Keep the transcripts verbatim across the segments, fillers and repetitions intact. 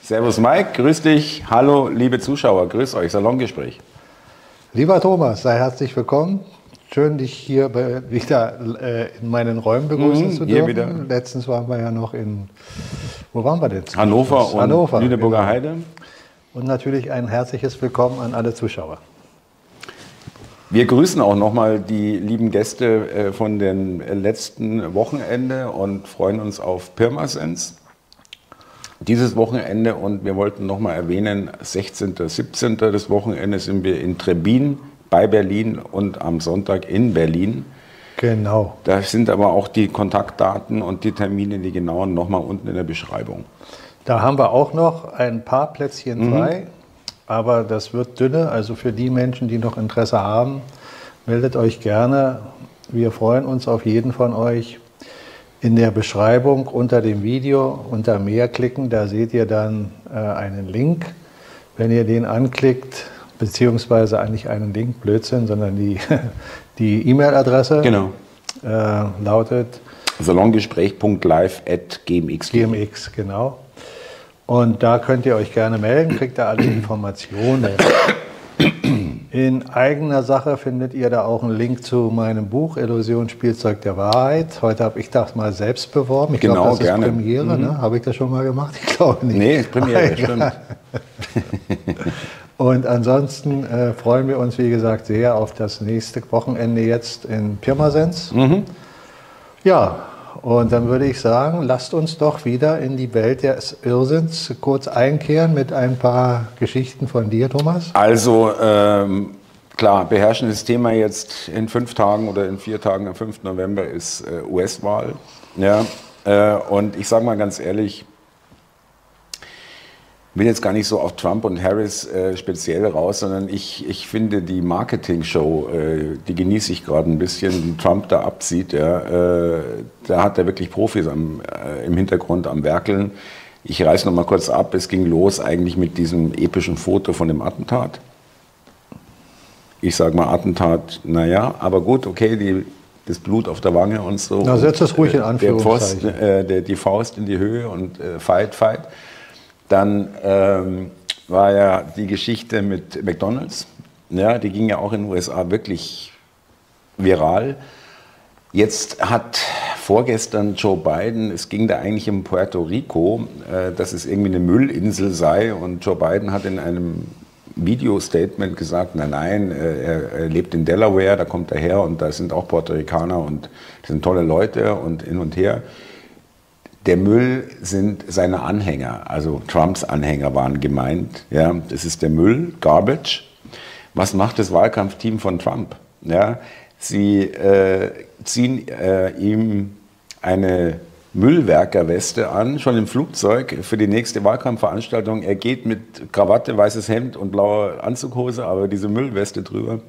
Servus Mike, grüß dich. Hallo liebe Zuschauer, grüß euch, Salongespräch. Lieber Thomas, sei herzlich willkommen. Schön, dich hier bei, wieder äh, in meinen Räumen begrüßen Mhm, zu hier dürfen. wieder. Letztens waren wir ja noch in, wo waren wir denn? Hannover und Hannover, Lüneburger genau. Heide. Und natürlich ein herzliches Willkommen an alle Zuschauer. Wir grüßen auch nochmal die lieben Gäste von den letzten Wochenende und freuen uns auf Pirmasens. Dieses Wochenende, und wir wollten nochmal erwähnen, sechzehnten, siebzehnten des Wochenendes sind wir in Trebin bei Berlin und am Sonntag in Berlin. Genau. Da sind aber auch die Kontaktdaten und die Termine, die genauen, nochmal unten in der Beschreibung. Da haben wir auch noch ein paar Plätzchen Mhm. frei, aber das wird dünne. Also für die Menschen, die noch Interesse haben, meldet euch gerne. Wir freuen uns auf jeden von euch. In der Beschreibung unter dem Video, unter Mehr klicken, da seht ihr dann äh, einen Link. Wenn ihr den anklickt, beziehungsweise eigentlich einen Link, Blödsinn, sondern die die E-Mail-Adresse Genau. äh, lautet salongespräch punkt live at gmx. G M X, genau. Und da könnt ihr euch gerne melden, kriegt ihr alle Informationen. In eigener Sache findet ihr da auch einen Link zu meinem Buch Illusion, Spielzeug der Wahrheit. Heute habe ich das mal selbst beworben. Ich Genau, glaube, das gerne. ist Premiere. Mhm. Ne? Habe ich das schon mal gemacht? Ich glaube nicht. Nee, ist Premiere, Egal. stimmt. Und ansonsten äh, freuen wir uns, wie gesagt, sehr auf das nächste Wochenende jetzt in Pirmasens. Mhm. Ja, und dann würde ich sagen, lasst uns doch wieder in die Welt des Irrsinns kurz einkehren mit ein paar Geschichten von dir, Thomas. Also ähm, klar, beherrschendes Thema jetzt in fünf Tagen oder in vier Tagen am fünften November ist äh, U S-Wahl. Ja, äh, und ich sage mal ganz ehrlich, ich will jetzt gar nicht so auf Trump und Harris äh, speziell raus, sondern ich, ich finde die Marketing-Show, äh, die genieße ich gerade ein bisschen, die Trump da abzieht. Ja, äh, da hat er wirklich Profis am, äh, im Hintergrund am Werkeln. Ich reiße noch mal kurz ab, es ging los eigentlich mit diesem epischen Foto von dem Attentat. Ich sage mal Attentat, naja, aber gut, okay, die, das Blut auf der Wange und so. Na, setz das ruhig in Der Anführungszeichen. Pfosten, äh, der, die Faust in die Höhe und äh, Fight, Fight. Dann ähm, war ja die Geschichte mit McDonald's, ja, die ging ja auch in den U S A wirklich viral. Jetzt hat vorgestern Joe Biden, es ging da eigentlich um Puerto Rico, äh, dass es irgendwie eine Müllinsel sei, und Joe Biden hat in einem Video-Statement gesagt, nein, nein, äh, er, er lebt in Delaware, da kommt er her und da sind auch Puerto Ricaner und das sind tolle Leute und hin und her. Der Müll sind seine Anhänger, also Trumps Anhänger waren gemeint. Ja, das ist der Müll, Garbage. Was macht das Wahlkampfteam von Trump? Ja, sie äh, ziehen äh, ihm eine Müllwerkerweste an, schon im Flugzeug für die nächste Wahlkampfveranstaltung. Er geht mit Krawatte, weißes Hemd und blauer Anzughose, aber diese Müllweste drüber.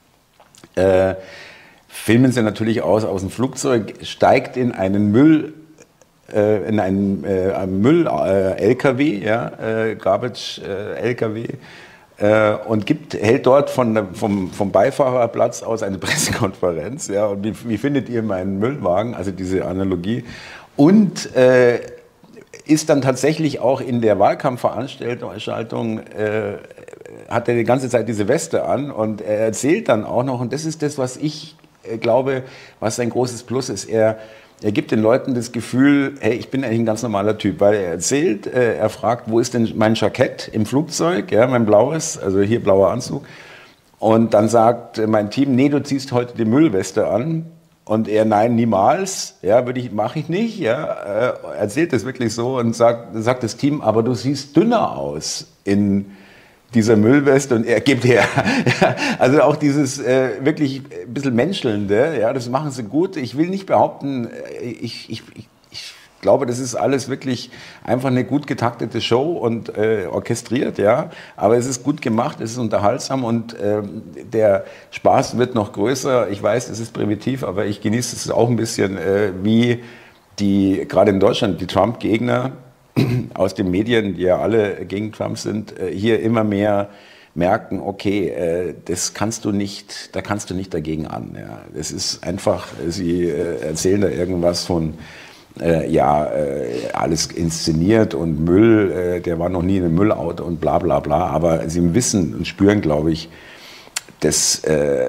Äh, filmen sie natürlich aus aus dem Flugzeug, steigt in einen Müll in einen äh, Müll-L K W, ja, äh, Garbage-L K W, äh, und gibt, hält dort von, vom, vom Beifahrerplatz aus eine Pressekonferenz. Ja, und wie, wie findet ihr meinen Müllwagen? Also diese Analogie. Und äh, ist dann tatsächlich auch in der Wahlkampfveranstaltung, äh, hat er die ganze Zeit diese Weste an, und er erzählt dann auch noch, und das ist das, was ich äh, glaube, was ein großes Plus ist, er Er gibt den Leuten das Gefühl, hey, ich bin eigentlich ein ganz normaler Typ, weil er erzählt, äh, er fragt, wo ist denn mein Jackett im Flugzeug, ja, mein blaues, also hier blauer Anzug. Und dann sagt mein Team, nee, du ziehst heute die Müllweste an. Und er, nein, niemals, ja, würde ich, mache ich nicht, ja, äh, erzählt das wirklich so und sagt, sagt das Team, aber du siehst dünner aus in dieser Müllweste, und er gibt her. Ja, also auch dieses äh, wirklich ein bisschen Menschelnde, ja, das machen sie gut. Ich will nicht behaupten, ich, ich, ich, ich glaube, das ist alles wirklich einfach eine gut getaktete Show und äh, orchestriert, ja. Aber es ist gut gemacht, es ist unterhaltsam, und äh, der Spaß wird noch größer. Ich weiß, es ist primitiv, aber ich genieße es auch ein bisschen, äh, wie die, gerade in Deutschland, die Trump-Gegner aus den Medien, die ja alle gegen Trump sind, hier immer mehr merken, okay, das kannst du nicht, da kannst du nicht dagegen an. Ja. Das ist einfach, sie erzählen da irgendwas von äh, ja, äh, alles inszeniert und Müll, äh, der war noch nie in einem Müllauto und bla bla bla. Aber sie wissen und spüren, glaube ich, das, äh,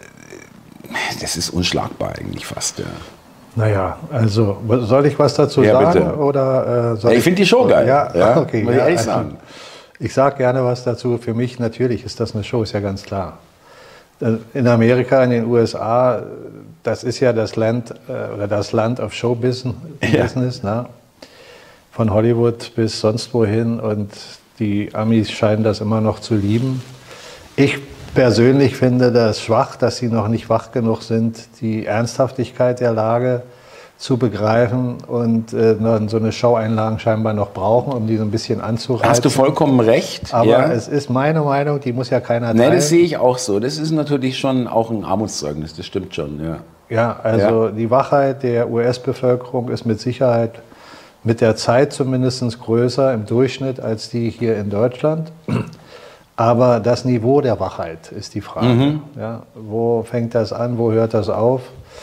das ist unschlagbar eigentlich fast. Ja. Naja, also soll ich was dazu ja, sagen? Bitte. Oder, äh, soll ja, ich, ich finde die Show geil. Ja, ja? okay. Muss ich ja, ehrlich also, sagen. Ich sage gerne was dazu. Für mich natürlich ist das eine Show, ist ja ganz klar. In Amerika, in den U S A, das ist ja das Land, oder das Land of Showbusiness, ja. ne? Von Hollywood bis sonst wohin, und die Amis scheinen das immer noch zu lieben. Ich persönlich finde das schwach, dass sie noch nicht wach genug sind, die Ernsthaftigkeit der Lage zu begreifen und äh, so eine Showeinlagen scheinbar noch brauchen, um die so ein bisschen anzureizen. Hast du vollkommen recht. Aber ja. es ist meine Meinung, die muss ja keiner teilen. Nein, das sehe ich auch so. Das ist natürlich schon auch ein Armutszeugnis, das stimmt schon. Ja, ja also ja. Die Wachheit der U S-Bevölkerung ist mit Sicherheit mit der Zeit zumindest größer im Durchschnitt als die hier in Deutschland. Aber das Niveau der Wachheit ist die Frage. Mhm. Ja, wo fängt das an, wo hört das auf?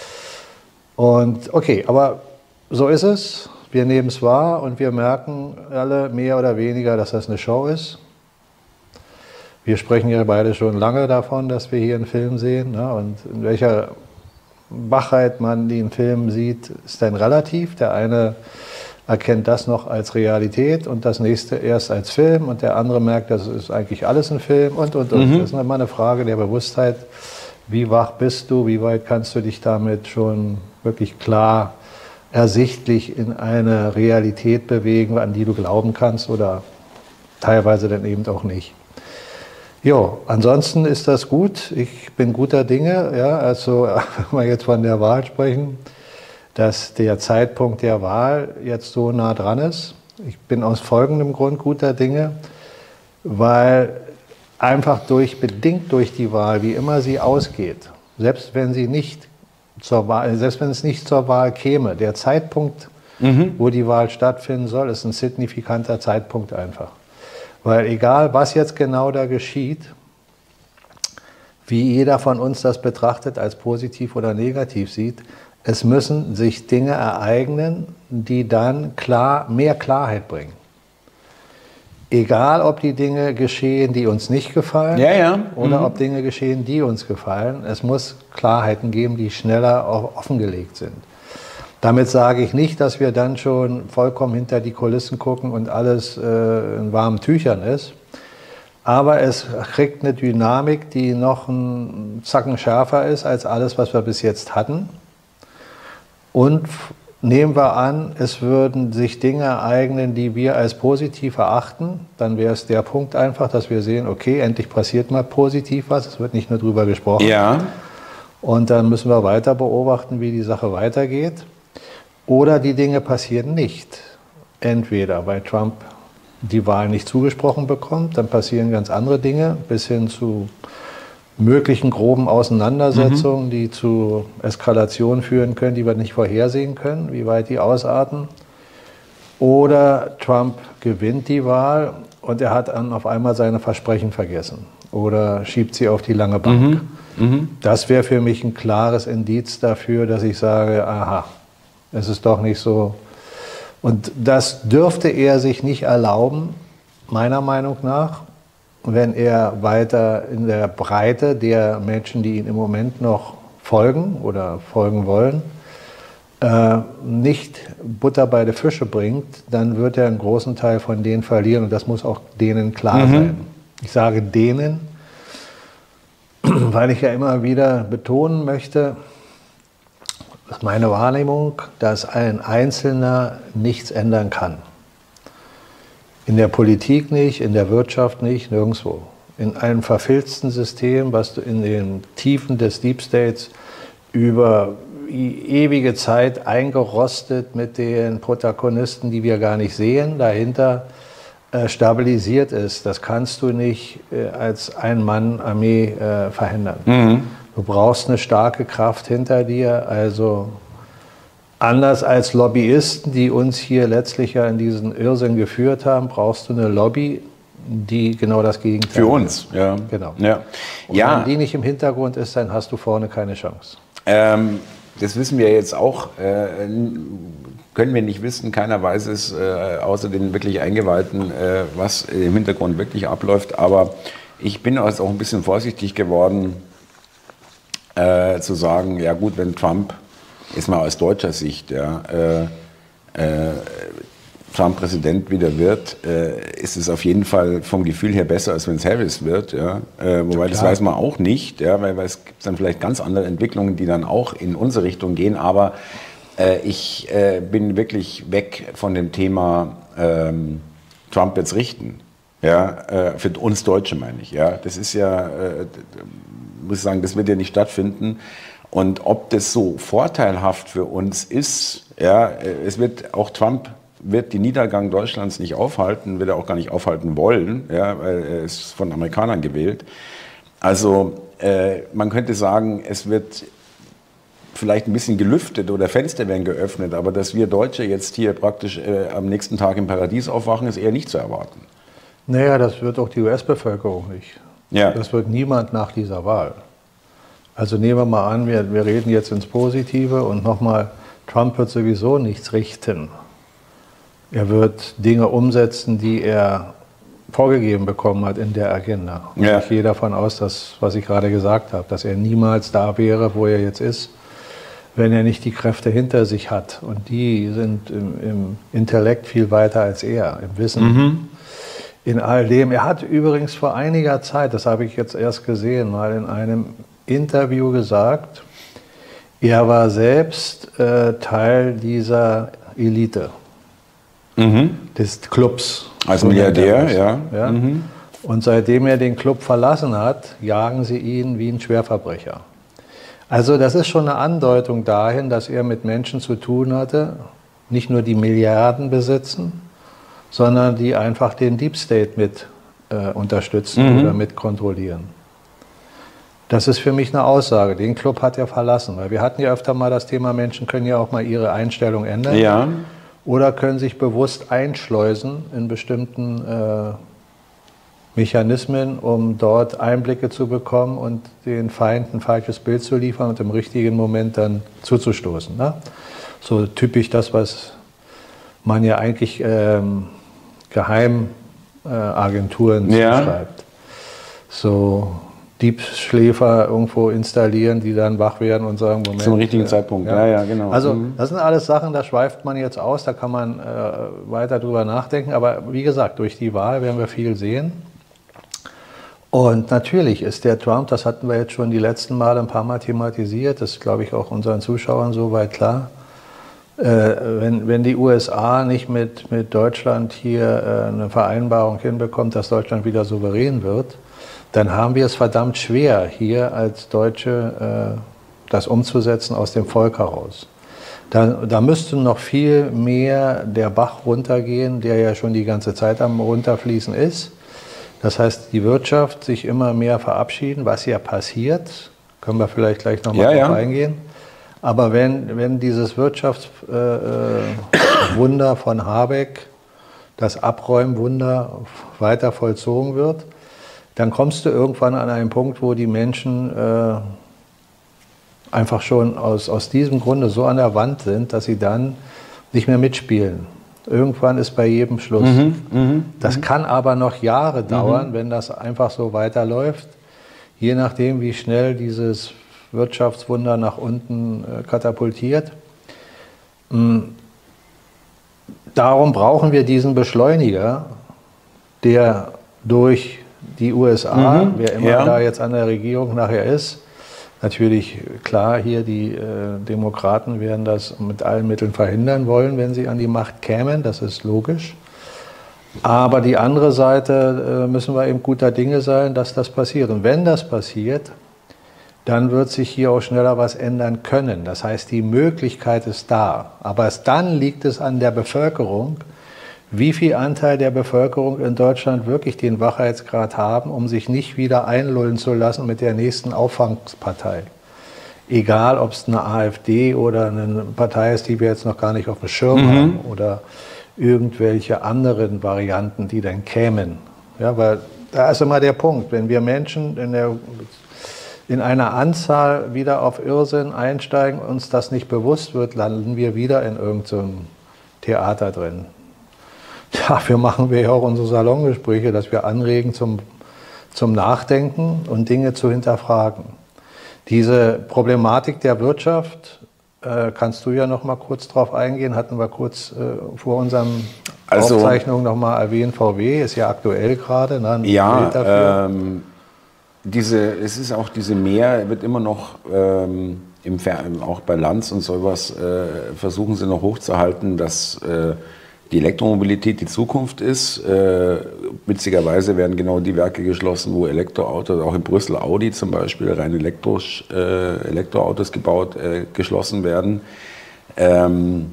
Und okay, aber so ist es. Wir nehmen es wahr und wir merken alle mehr oder weniger, dass das eine Show ist. Wir sprechen ja beide schon lange davon, dass wir hier einen Film sehen. Ne? Und in welcher Wachheit man den Film sieht, ist dann relativ. Der eine erkennt das noch als Realität und das nächste erst als Film, und der andere merkt, das ist eigentlich alles ein Film und, und, und. Mhm. Das ist immer eine Frage der Bewusstheit. Wie wach bist du? Wie weit kannst du dich damit schon wirklich klar ersichtlich in eine Realität bewegen, an die du glauben kannst, oder teilweise dann eben auch nicht? Jo, ansonsten ist das gut. Ich bin guter Dinge. Ja, also, wenn wir jetzt von der Wahl sprechen, dass der Zeitpunkt der Wahl jetzt so nah dran ist. Ich bin aus folgendem Grund guter Dinge, weil einfach durch, bedingt durch die Wahl, wie immer sie ausgeht, selbst wenn sie nicht zur Wahl, selbst wenn es nicht zur Wahl käme, der Zeitpunkt, mhm. wo die Wahl stattfinden soll, ist ein signifikanter Zeitpunkt einfach. Weil egal, was jetzt genau da geschieht, wie jeder von uns das betrachtet, als positiv oder negativ sieht, es müssen sich Dinge ereignen, die dann klar, mehr Klarheit bringen. Egal, ob die Dinge geschehen, die uns nicht gefallen, ja, ja. oder mhm. ob Dinge geschehen, die uns gefallen. Es muss Klarheiten geben, die schneller offengelegt sind. Damit sage ich nicht, dass wir dann schon vollkommen hinter die Kulissen gucken und alles äh, in warmen Tüchern ist. Aber es kriegt eine Dynamik, die noch einen Zacken schärfer ist als alles, was wir bis jetzt hatten. Und nehmen wir an, es würden sich Dinge ereignen, die wir als positiv erachten, dann wäre es der Punkt einfach, dass wir sehen, okay, endlich passiert mal positiv was, es wird nicht nur drüber gesprochen. Ja. Und dann müssen wir weiter beobachten, wie die Sache weitergeht. Oder die Dinge passieren nicht. Entweder weil Trump die Wahl nicht zugesprochen bekommt, dann passieren ganz andere Dinge, bis hin zu möglichen groben Auseinandersetzungen, mhm. die zu Eskalationen führen können, die wir nicht vorhersehen können, wie weit die ausarten. Oder Trump gewinnt die Wahl und er hat dann auf einmal seine Versprechen vergessen oder schiebt sie auf die lange Bank. Mhm. Mhm. Das wäre für mich ein klares Indiz dafür, dass ich sage, aha, es ist doch nicht so. Und das dürfte er sich nicht erlauben, meiner Meinung nach, wenn er weiter in der Breite der Menschen, die ihn im Moment noch folgen oder folgen wollen, äh, nicht Butter bei die Fische bringt, dann wird er einen großen Teil von denen verlieren, und das muss auch denen klar mhm. sein. Ich sage denen, weil ich ja immer wieder betonen möchte, das ist meine Wahrnehmung, dass ein Einzelner nichts ändern kann. In der Politik nicht, in der Wirtschaft nicht, nirgendwo. In einem verfilzten System, was du in den Tiefen des Deep States über ewige Zeit eingerostet mit den Protagonisten, die wir gar nicht sehen, dahinter äh, stabilisiert ist. Das kannst du nicht äh, als Ein-Mann-Armee äh, verhindern. Mhm. Du brauchst eine starke Kraft hinter dir, also anders als Lobbyisten, die uns hier letztlich ja in diesen Irrsinn geführt haben, brauchst du eine Lobby, die genau das Gegenteil für uns, ist. ja. Genau. Ja. Und ja. wenn die nicht im Hintergrund ist, dann hast du vorne keine Chance. Ähm, das wissen wir jetzt auch. Äh, können wir nicht wissen, keiner weiß es, äh, außer den wirklich Eingeweihten, äh, was im Hintergrund wirklich abläuft. Aber ich bin also auch ein bisschen vorsichtig geworden, äh, zu sagen, ja gut, wenn Trump, jetzt mal aus deutscher Sicht, ja, äh, äh, Trump Präsident wieder wird, äh, ist es auf jeden Fall vom Gefühl her besser, als wenn es Harris wird. Ja? Äh, wobei, ja, das weiß man auch nicht, ja? weil, weil es gibt dann vielleicht ganz andere Entwicklungen, die dann auch in unsere Richtung gehen. Aber äh, ich äh, bin wirklich weg von dem Thema, ähm, Trump wird's richten. Ja? Äh, für uns Deutsche meine ich. Ja? Das ist ja, äh, muss ich sagen, das wird ja nicht stattfinden. Und ob das so vorteilhaft für uns ist, ja, es wird auch Trump wird den Niedergang Deutschlands nicht aufhalten, wird er auch gar nicht aufhalten wollen, ja, weil er ist von Amerikanern gewählt. Also äh, man könnte sagen, es wird vielleicht ein bisschen gelüftet oder Fenster werden geöffnet, aber dass wir Deutsche jetzt hier praktisch äh, am nächsten Tag im Paradies aufwachen, ist eher nicht zu erwarten. Naja, das wird auch die U S-Bevölkerung nicht. Ja. Das wird niemand nach dieser Wahl. Also nehmen wir mal an, wir, wir reden jetzt ins Positive und nochmal, Trump wird sowieso nichts richten. Er wird Dinge umsetzen, die er vorgegeben bekommen hat in der Agenda. Und ja. Ich gehe davon aus, dass, was ich gerade gesagt habe, dass er niemals da wäre, wo er jetzt ist, wenn er nicht die Kräfte hinter sich hat. Und die sind im, im Intellekt viel weiter als er, im Wissen, mhm. in all dem. Er hat übrigens vor einiger Zeit, das habe ich jetzt erst gesehen, mal in einem Interview gesagt, er war selbst äh, Teil dieser Elite. Mhm. Des Clubs. Als Milliardär, ja. ja. Mhm. Und seitdem er den Club verlassen hat, jagen sie ihn wie ein Schwerverbrecher. Also das ist schon eine Andeutung dahin, dass er mit Menschen zu tun hatte, nicht nur die Milliarden besitzen, sondern die einfach den Deep State mit äh, unterstützen mhm. oder mit kontrollieren. Das ist für mich eine Aussage. Den Club hat er verlassen, weil wir hatten ja öfter mal das Thema, Menschen können ja auch mal ihre Einstellung ändern. Ja. Oder können sich bewusst einschleusen in bestimmten äh, Mechanismen, um dort Einblicke zu bekommen und den Feind ein falsches Bild zu liefern und im richtigen Moment dann zuzustoßen. Ne? So typisch das, was man ja eigentlich ähm, Geheimagenturen äh, ja. zuschreibt. So Diebschläfer irgendwo installieren, die dann wach werden und sagen, Moment. Zum richtigen äh, Zeitpunkt, ja. ja, ja, genau. Also mhm. das sind alles Sachen, da schweift man jetzt aus, da kann man äh, weiter drüber nachdenken. Aber wie gesagt, durch die Wahl werden wir viel sehen. Und natürlich ist der Trump, das hatten wir jetzt schon die letzten Male ein paar Mal thematisiert, das ist, glaube ich, auch unseren Zuschauern soweit klar. Äh, wenn, wenn die U S A nicht mit, mit Deutschland hier äh, eine Vereinbarung hinbekommt, dass Deutschland wieder souverän wird, dann haben wir es verdammt schwer, hier als Deutsche äh, das umzusetzen aus dem Volk heraus. Da, da müsste noch viel mehr der Bach runtergehen, der ja schon die ganze Zeit am Runterfließen ist. Das heißt, die Wirtschaft sich immer mehr verabschieden, was ja passiert, können wir vielleicht gleich noch mal ja, drauf ja. eingehen. Aber wenn, wenn dieses Wirtschaftswunder äh, von Habeck, das Abräumwunder weiter vollzogen wird, dann kommst du irgendwann an einen Punkt, wo die Menschen äh, einfach schon aus, aus diesem Grunde so an der Wand sind, dass sie dann nicht mehr mitspielen. Irgendwann ist bei jedem Schluss. Mhm, mh, das mh. kann aber noch Jahre dauern, mhm. wenn das einfach so weiterläuft. Je nachdem, wie schnell dieses Wirtschaftswunder nach unten äh, katapultiert. Mhm. Darum brauchen wir diesen Beschleuniger, der durch die U S A, mhm, wer immer ja. da jetzt an der Regierung nachher ist, natürlich klar, hier die äh, Demokraten werden das mit allen Mitteln verhindern wollen, wenn sie an die Macht kämen, das ist logisch. Aber die andere Seite äh, müssen wir eben guter Dinge sein, dass das passiert. Und wenn das passiert, dann wird sich hier auch schneller was ändern können. Das heißt, die Möglichkeit ist da. Aber es, dann liegt es an der Bevölkerung, wie viel Anteil der Bevölkerung in Deutschland wirklich den Wachheitsgrad haben, um sich nicht wieder einlullen zu lassen mit der nächsten Auffangspartei. Egal, ob es eine AfD oder eine Partei ist, die wir jetzt noch gar nicht auf dem Schirm mhm. haben, oder irgendwelche anderen Varianten, die dann kämen. Ja, weil da ist immer der Punkt, wenn wir Menschen in, der, in einer Anzahl wieder auf Irrsinn einsteigen, uns das nicht bewusst wird, landen wir wieder in irgendeinem Theater drin. Dafür machen wir ja auch unsere Salongespräche, dass wir anregen zum, zum Nachdenken und Dinge zu hinterfragen. Diese Problematik der Wirtschaft, äh, kannst du ja noch mal kurz drauf eingehen, hatten wir kurz äh, vor unserem also, Aufzeichnung noch mal erwähnt, V W ist ja aktuell gerade. Ne, ja, ähm, diese, es ist auch diese Mehr, wird immer noch, ähm, im Fer auch bei Lanz und sowas, äh, versuchen sie noch hochzuhalten, dass äh, die Elektromobilität die Zukunft ist. Äh, witzigerweise werden genau die Werke geschlossen, wo Elektroautos, auch in Brüssel Audi zum Beispiel, rein elektrisch, äh, Elektroautos gebaut, äh, geschlossen werden. Ähm,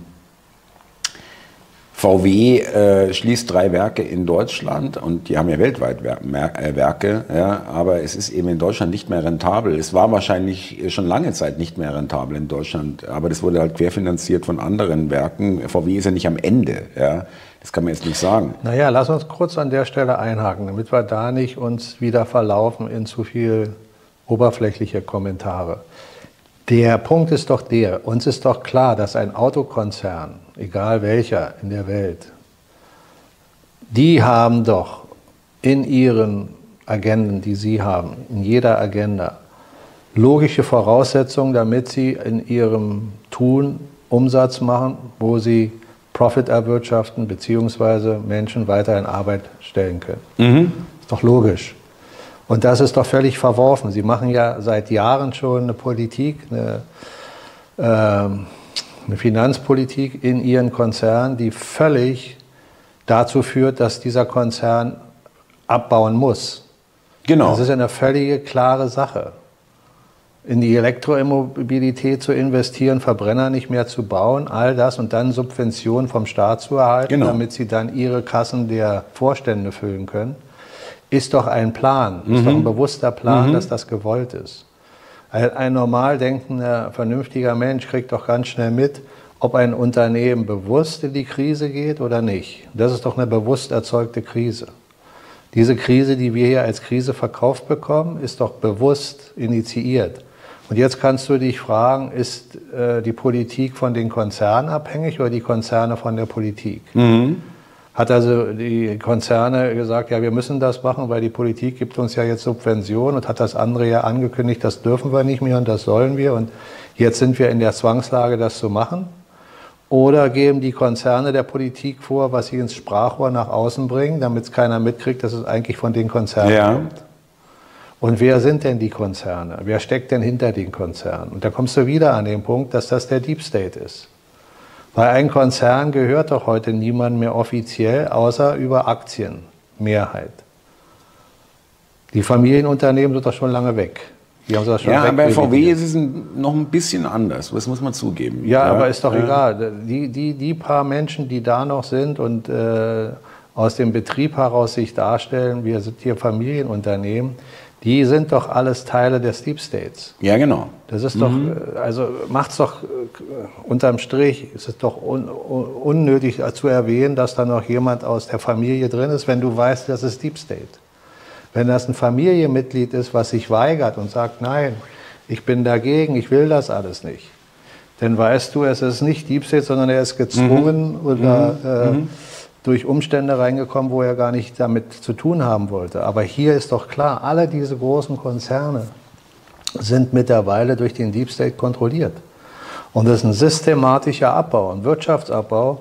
V W äh, schließt drei Werke in Deutschland und die haben ja weltweit Wer äh, Werke, ja, aber es ist eben in Deutschland nicht mehr rentabel. Es war wahrscheinlich schon lange Zeit nicht mehr rentabel in Deutschland, aber das wurde halt querfinanziert von anderen Werken. V W ist ja nicht am Ende, ja. Das kann man jetzt nicht sagen. Naja, lass uns kurz an der Stelle einhaken, damit wir da nicht uns wieder verlaufen in zu viel oberflächliche Kommentare. Der Punkt ist doch der, uns ist doch klar, dass ein Autokonzern, egal welcher in der Welt, die haben doch in ihren Agenden, die sie haben, in jeder Agenda, logische Voraussetzungen, damit sie in ihrem Tun Umsatz machen, wo sie Profit erwirtschaften, beziehungsweise Menschen weiter in Arbeit stellen können. Mhm. Ist doch logisch. Und das ist doch völlig verworfen. Sie machen ja seit Jahren schon eine Politik, eine, äh, eine Finanzpolitik in ihren Konzernen, die völlig dazu führt, dass dieser Konzern abbauen muss. Genau. Das ist eine völlige klare Sache. In die Elektromobilität zu investieren, Verbrenner nicht mehr zu bauen, all das und dann Subventionen vom Staat zu erhalten, genau, damit sie dann ihre Kassen der Vorstände füllen können. Ist doch ein Plan, ist mhm. doch ein bewusster Plan, mhm. dass das gewollt ist. Ein normal denkender, vernünftiger Mensch kriegt doch ganz schnell mit, ob ein Unternehmen bewusst in die Krise geht oder nicht. Das ist doch eine bewusst erzeugte Krise. Diese Krise, die wir hier als Krise verkauft bekommen, ist doch bewusst initiiert. Und jetzt kannst du dich fragen, ist äh, die Politik von den Konzernen abhängig oder die Konzerne von der Politik? Mhm. Hat also die Konzerne gesagt, ja, wir müssen das machen, weil die Politik gibt uns ja jetzt Subventionen und hat das andere ja angekündigt, das dürfen wir nicht mehr und das sollen wir und jetzt sind wir in der Zwangslage, das zu machen? Oder geben die Konzerne der Politik vor, was sie ins Sprachrohr nach außen bringen, damit es keiner mitkriegt, dass es eigentlich von den Konzernen ja. kommt? Und wer sind denn die Konzerne? Wer steckt denn hinter den Konzernen? Und da kommst du wieder an den Punkt, dass das der Deep State ist. Weil ein Konzern gehört doch heute niemand mehr offiziell, außer über Aktienmehrheit. Die Familienunternehmen sind doch schon lange weg. Die haben das schon ja, bei V W ist es noch ein bisschen anders, das muss man zugeben. Ja, ja, aber ist doch ja. egal. Die, die, die paar Menschen, die da noch sind und äh, aus dem Betrieb heraus sich darstellen, wir sind hier Familienunternehmen, die sind doch alles Teile des Deep States. Ja, genau. Das ist doch, mhm. also macht's doch unterm Strich, ist es doch un, un, unnötig zu erwähnen, dass da noch jemand aus der Familie drin ist, wenn du weißt, das ist Deep State. Wenn das ein Familienmitglied ist, was sich weigert und sagt, nein, ich bin dagegen, ich will das alles nicht, dann weißt du, es ist nicht Deep State, sondern er ist gezwungen mhm. oder mhm. Äh, mhm. durch Umstände reingekommen, wo er gar nicht damit zu tun haben wollte. Aber hier ist doch klar, alle diese großen Konzerne sind mittlerweile durch den Deep State kontrolliert. Und das ist ein systematischer Abbau, ein Wirtschaftsabbau,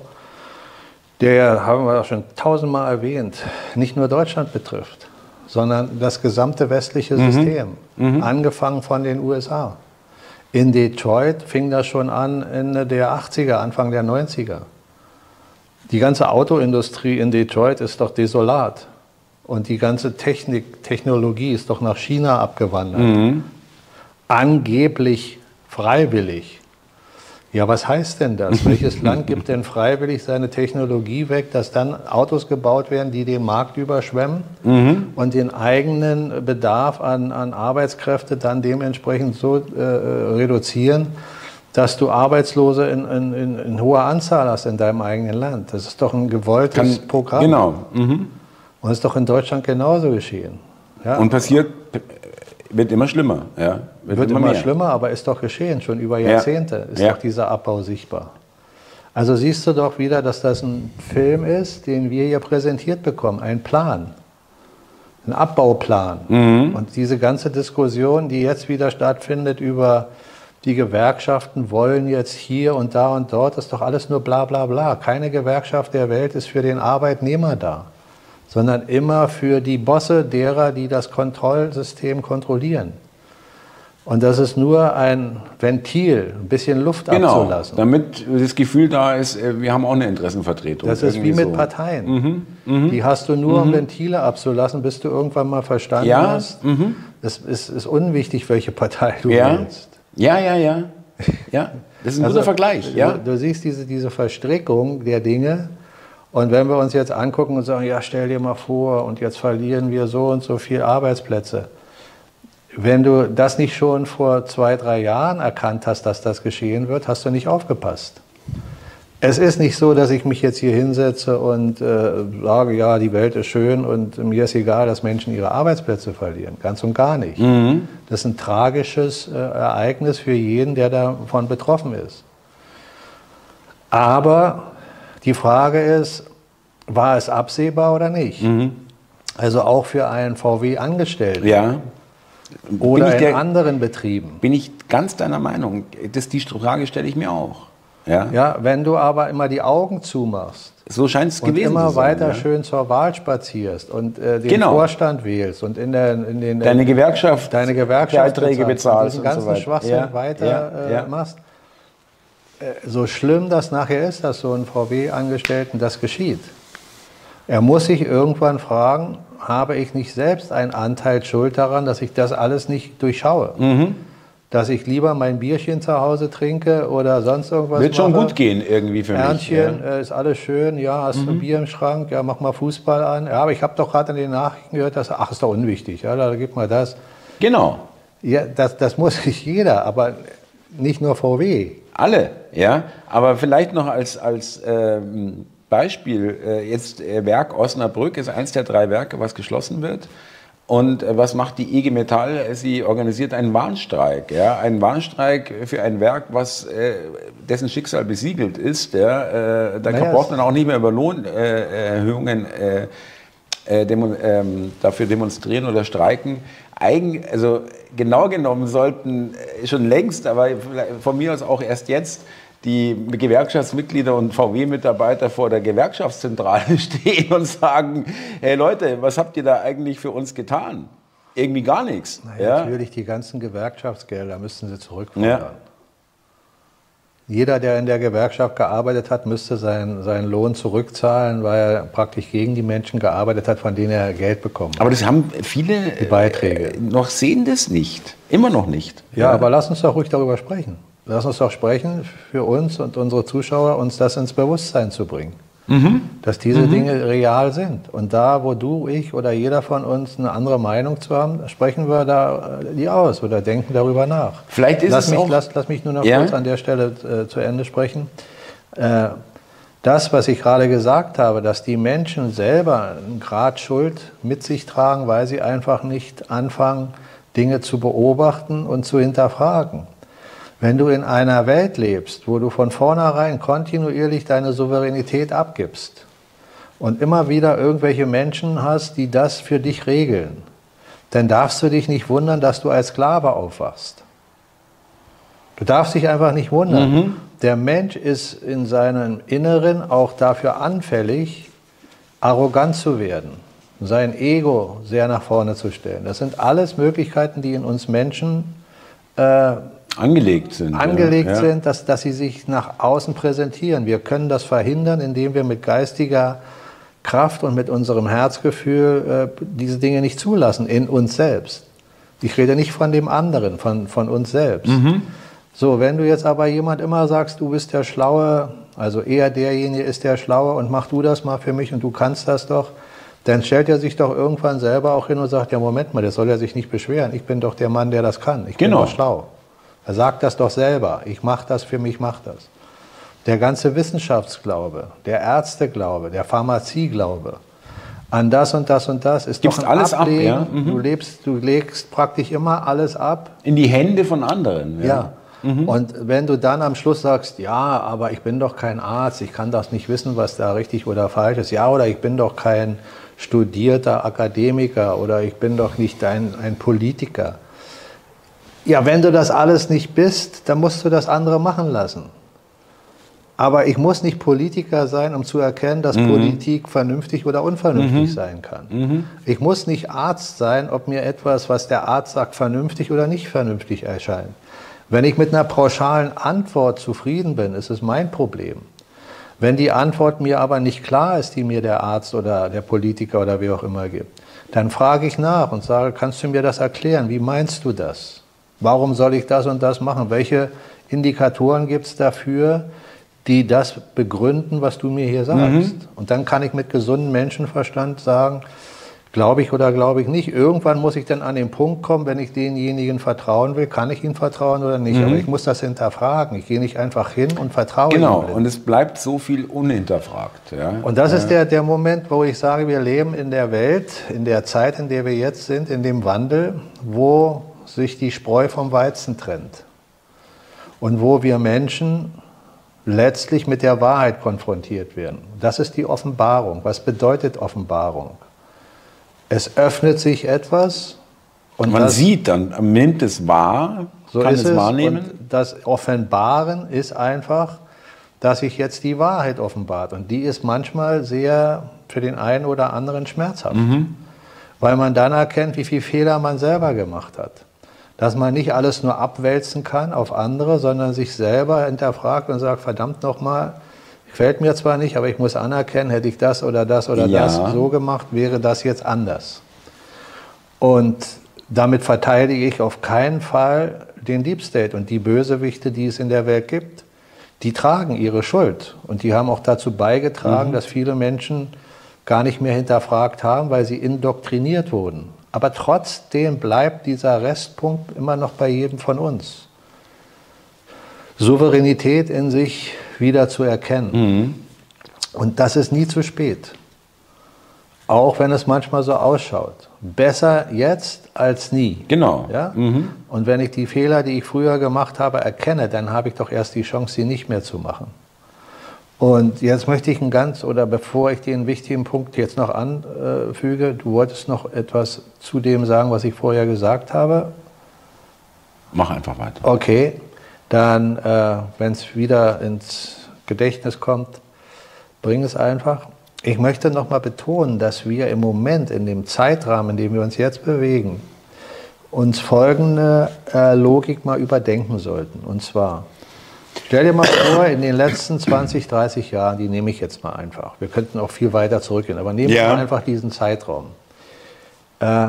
der, haben wir auch schon tausendmal erwähnt, nicht nur Deutschland betrifft, sondern das gesamte westliche mhm. System, mhm. angefangen von den U S A. In Detroit fing das schon an Ende der achtziger, Anfang der neunziger. Die ganze Autoindustrie in Detroit ist doch desolat. Und die ganze Technik, Technologie ist doch nach China abgewandert. Mhm. Angeblich freiwillig. Ja, was heißt denn das? Welches Land gibt denn freiwillig seine Technologie weg, dass dann Autos gebaut werden, die den Markt überschwemmen mhm. und den eigenen Bedarf an, an Arbeitskräfte dann dementsprechend so äh, reduzieren, dass du Arbeitslose in, in, in, in hoher Anzahl hast in deinem eigenen Land. Das ist doch ein gewolltes Kann, Programm. Genau. Mhm. Und das ist doch in Deutschland genauso geschehen. Ja? Und passiert, wird immer schlimmer. Ja? Wird, wird immer, immer schlimmer, aber ist doch geschehen, schon über Jahrzehnte ja. ist ja. doch dieser Abbau sichtbar. Also siehst du doch wieder, dass das ein Film ist, den wir hier präsentiert bekommen, ein Plan, ein Abbauplan. Mhm. Und diese ganze Diskussion, die jetzt wieder stattfindet über die Gewerkschaften wollen jetzt hier und da und dort, das ist doch alles nur bla bla bla. Keine Gewerkschaft der Welt ist für den Arbeitnehmer da, sondern immer für die Bosse derer, die das Kontrollsystem kontrollieren. Und das ist nur ein Ventil, ein bisschen Luft genau, abzulassen. Damit das Gefühl da ist, wir haben auch eine Interessenvertretung. Das ist wie mit so. Parteien. Mhm, mh. Die hast du nur, um mhm. Ventile abzulassen, bis du irgendwann mal verstanden ja, hast. Mhm. Es ist, ist unwichtig, welche Partei du ja. wählst. Ja, ja, ja. Ja, das ist ein also, guter Vergleich. Ja. Du, du siehst diese, diese Verstrickung der Dinge. Und wenn wir uns jetzt angucken und sagen, ja, stell dir mal vor, und jetzt verlieren wir so und so viele Arbeitsplätze. Wenn du das nicht schon vor zwei, drei Jahren erkannt hast, dass das geschehen wird, hast du nicht aufgepasst. Es ist nicht so, dass ich mich jetzt hier hinsetze und äh, sage, ja, die Welt ist schön und mir ist egal, dass Menschen ihre Arbeitsplätze verlieren. Ganz und gar nicht. Mhm. Das ist ein tragisches äh, Ereignis für jeden, der davon betroffen ist. Aber die Frage ist, war es absehbar oder nicht? Mhm. Also auch für einen V W-Angestellten. Ja. Oder in der, anderen Betrieben. Bin ich ganz deiner Meinung. Das, die Frage stelle ich mir auch. Ja. Ja, wenn du aber immer die Augen zumachst. So scheint es gewesen zu sein. Und immer weiter ja. schön zur Wahl spazierst und äh, den genau. Vorstand wählst und in, der, in den deine Gewerkschaft, deine Gewerkschaft Beiträge bezahlst und diesen ganzen und so Schwachsinn ja. weiter ja. Äh, ja. machst. Äh, so schlimm das nachher ist, dass so ein V W-Angestellten das geschieht. Er muss sich irgendwann fragen, habe ich nicht selbst einen Anteil Schuld daran, dass ich das alles nicht durchschaue? Mhm. Dass ich lieber mein Bierchen zu Hause trinke oder sonst irgendwas Wird schon mache. gut gehen irgendwie für Ernstchen, mich. Ja. Äh, ist alles schön, ja, hast du mhm. Bier im Schrank, ja, mach mal Fußball an. Ja, aber ich habe doch gerade in den Nachrichten gehört, dass, ach, ist doch unwichtig, ja, da gib mal das. Genau. Ja, das, das muss nicht jeder, aber nicht nur V W. Alle, ja, aber vielleicht noch als, als ähm, Beispiel, äh, jetzt äh, Werk Osnabrück ist eins der drei Werke, was geschlossen wird. Und äh, was macht die I G Metall? Sie organisiert einen Warnstreik. Ja? Einen Warnstreik für ein Werk, was, äh, dessen Schicksal besiegelt ist. Ja? Äh, da naja, braucht man auch nicht mehr über Lohnerhöhungen äh, äh, demo, ähm, dafür demonstrieren oder streiken. Eigen, also genau genommen sollten schon längst, aber von mir aus auch erst jetzt, die Gewerkschaftsmitglieder und V W-Mitarbeiter vor der Gewerkschaftszentrale stehen und sagen, hey Leute, was habt ihr da eigentlich für uns getan? Irgendwie gar nichts. Naja, ja? Natürlich, die ganzen Gewerkschaftsgelder müssten sie zurückfordern. Ja. Jeder, der in der Gewerkschaft gearbeitet hat, müsste seinen, seinen Lohn zurückzahlen, weil er praktisch gegen die Menschen gearbeitet hat, von denen er Geld bekommen hat. Aber das haben viele die Beiträge. Äh, noch sehen das nicht. Immer noch nicht. Ja, ja, aber lass uns doch ruhig darüber sprechen. Lass uns doch sprechen, für uns und unsere Zuschauer, uns das ins Bewusstsein zu bringen. Mhm. Dass diese mhm. Dinge real sind. Und da, wo du, ich oder jeder von uns eine andere Meinung zu haben, sprechen wir da die aus oder denken darüber nach. Vielleicht ist lass es mich, auch... Lass, lass mich nur noch ja? kurz an der Stelle äh, zu Ende sprechen. Äh, das, was ich gerade gesagt habe, dass die Menschen selber einen Grad Schuld mit sich tragen, weil sie einfach nicht anfangen, Dinge zu beobachten und zu hinterfragen. Wenn du in einer Welt lebst, wo du von vornherein kontinuierlich deine Souveränität abgibst und immer wieder irgendwelche Menschen hast, die das für dich regeln, dann darfst du dich nicht wundern, dass du als Sklave aufwachst. Du darfst dich einfach nicht wundern. Mhm. Der Mensch ist in seinem Inneren auch dafür anfällig, arrogant zu werden, sein Ego sehr nach vorne zu stellen. Das sind alles Möglichkeiten, die in uns Menschen äh, angelegt sind, angelegt ja. sind dass, dass sie sich nach außen präsentieren. Wir können das verhindern, indem wir mit geistiger Kraft und mit unserem Herzgefühl äh, diese Dinge nicht zulassen, in uns selbst. Ich rede nicht von dem anderen, von, von uns selbst. Mhm. So, wenn du jetzt aber jemand immer sagst, du bist der Schlaue, also eher derjenige ist der Schlaue und mach du das mal für mich und du kannst das doch, dann stellt er sich doch irgendwann selber auch hin und sagt, ja Moment mal, das soll er sich nicht beschweren, ich bin doch der Mann, der das kann, ich genau. bin doch schlau. Er sagt das doch selber, ich mache das, für mich mach das. Der ganze Wissenschaftsglaube, der Ärzteglaube, der Pharmazieglaube an das und das und das ist Gibst doch ein alles Ablegen. Ab, ja? Mhm. Du lebst, du legst praktisch immer alles ab. In die Hände von anderen. Ja. ja. Mhm. Und wenn du dann am Schluss sagst, ja, aber ich bin doch kein Arzt, ich kann das nicht wissen, was da richtig oder falsch ist, ja, oder ich bin doch kein studierter Akademiker oder ich bin doch nicht ein, ein Politiker. Ja, wenn du das alles nicht bist, dann musst du das andere machen lassen. Aber ich muss nicht Politiker sein, um zu erkennen, dass mhm. Politik vernünftig oder unvernünftig mhm. sein kann. Mhm. Ich muss nicht Arzt sein, ob mir etwas, was der Arzt sagt, vernünftig oder nicht vernünftig erscheint. Wenn ich mit einer pauschalen Antwort zufrieden bin, ist es mein Problem. Wenn die Antwort mir aber nicht klar ist, die mir der Arzt oder der Politiker oder wer auch immer gibt, dann frage ich nach und sage, kannst du mir das erklären? Wie meinst du das? Warum soll ich das und das machen? Welche Indikatoren gibt es dafür, die das begründen, was du mir hier sagst? Mhm. Und dann kann ich mit gesundem Menschenverstand sagen, glaube ich oder glaube ich nicht. Irgendwann muss ich dann an den Punkt kommen, wenn ich denjenigen vertrauen will, kann ich ihm vertrauen oder nicht. Mhm. Aber ich muss das hinterfragen. Ich gehe nicht einfach hin und vertraue ihm. Genau, und es bleibt so viel unhinterfragt. Ja? Und das ja. ist der, der Moment, wo ich sage, wir leben in der Welt, in der Zeit, in der wir jetzt sind, in dem Wandel, wo sich die Spreu vom Weizen trennt. Und wo wir Menschen letztlich mit der Wahrheit konfrontiert werden. Das ist die Offenbarung. Was bedeutet Offenbarung? Es öffnet sich etwas und man das, sieht dann, man nimmt es wahr, so kann ist es es wahrnehmen. Und das Offenbaren ist einfach, dass sich jetzt die Wahrheit offenbart. Und die ist manchmal sehr für den einen oder anderen schmerzhaft. Mhm. Weil man dann erkennt, wie viele Fehler man selber gemacht hat. Dass man nicht alles nur abwälzen kann auf andere, sondern sich selber hinterfragt und sagt, verdammt nochmal, gefällt mir zwar nicht, aber ich muss anerkennen, hätte ich das oder das oder ja. das so gemacht, wäre das jetzt anders. Und damit verteidige ich auf keinen Fall den Deep State und die Bösewichte, die es in der Welt gibt. Die tragen ihre Schuld und die haben auch dazu beigetragen, mhm. dass viele Menschen gar nicht mehr hinterfragt haben, weil sie indoktriniert wurden. Aber trotzdem bleibt dieser Restpunkt immer noch bei jedem von uns. Souveränität in sich wieder zu erkennen. Mhm. Und das ist nie zu spät. Auch wenn es manchmal so ausschaut. Besser jetzt als nie. Genau. Ja? Mhm. Und wenn ich die Fehler, die ich früher gemacht habe, erkenne, dann habe ich doch erst die Chance, sie nicht mehr zu machen. Und jetzt möchte ich einen ganz, oder bevor ich den wichtigen Punkt jetzt noch anfüge, du wolltest noch etwas zu dem sagen, was ich vorher gesagt habe? Mach einfach weiter. Okay, dann, äh, wenn es wieder ins Gedächtnis kommt, bring es einfach. Ich möchte noch mal betonen, dass wir im Moment, in dem Zeitrahmen, in dem wir uns jetzt bewegen, uns folgende äh, Logik mal überdenken sollten. Und zwar, stell dir mal vor, in den letzten zwanzig, dreißig Jahren, die nehme ich jetzt mal einfach. Wir könnten auch viel weiter zurückgehen, aber nehmen wir ja. einfach diesen Zeitraum. Äh,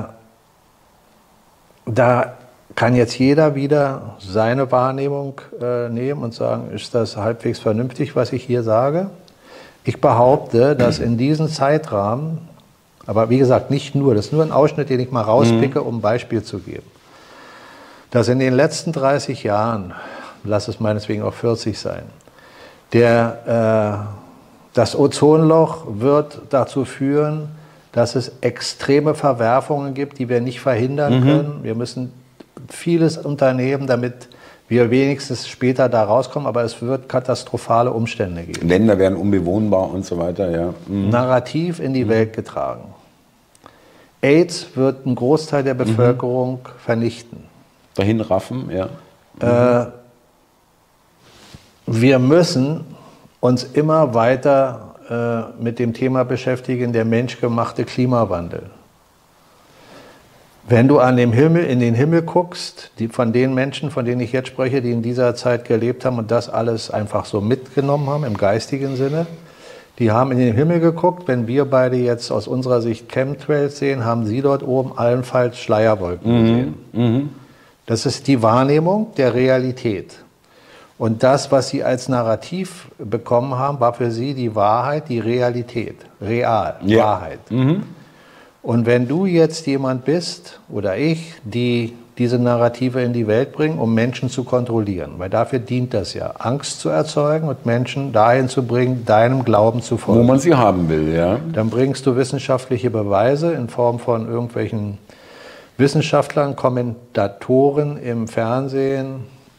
da kann jetzt jeder wieder seine Wahrnehmung äh, nehmen und sagen, ist das halbwegs vernünftig, was ich hier sage? Ich behaupte, dass in diesem Zeitrahmen, aber wie gesagt, nicht nur, das ist nur ein Ausschnitt, den ich mal rauspicke, um ein Beispiel zu geben, dass in den letzten dreißig Jahren, lass es meinetwegen auch vierzig sein, der, äh, das Ozonloch wird dazu führen, dass es extreme Verwerfungen gibt, die wir nicht verhindern mhm. können. Wir müssen vieles unternehmen, damit wir wenigstens später da rauskommen, aber es wird katastrophale Umstände geben. Länder werden unbewohnbar und so weiter, ja. Mhm. Narrativ in die mhm. Welt getragen. AIDS wird einen Großteil der Bevölkerung mhm. vernichten. Dahin raffen, ja. Mhm. Äh, wir müssen uns immer weiter äh, mit dem Thema beschäftigen, der menschgemachte Klimawandel. Wenn du an dem Himmel, in den Himmel guckst, die, von den Menschen, von denen ich jetzt spreche, die in dieser Zeit gelebt haben und das alles einfach so mitgenommen haben, im geistigen Sinne, die haben in den Himmel geguckt. Wenn wir beide jetzt aus unserer Sicht Chemtrails sehen, haben sie dort oben allenfalls Schleierwolken mhm. gesehen. Mhm. Das ist die Wahrnehmung der Realität. Und das, was sie als Narrativ bekommen haben, war für sie die Wahrheit, die Realität. Real, ja. Wahrheit. Mhm. Und wenn du jetzt jemand bist, oder ich, die diese Narrative in die Welt bringen, um Menschen zu kontrollieren, weil dafür dient das ja, Angst zu erzeugen und Menschen dahin zu bringen, deinem Glauben zu folgen. Wo man sie haben will, ja. Dann bringst du wissenschaftliche Beweise in Form von irgendwelchen Wissenschaftlern, Kommentatoren im Fernsehen,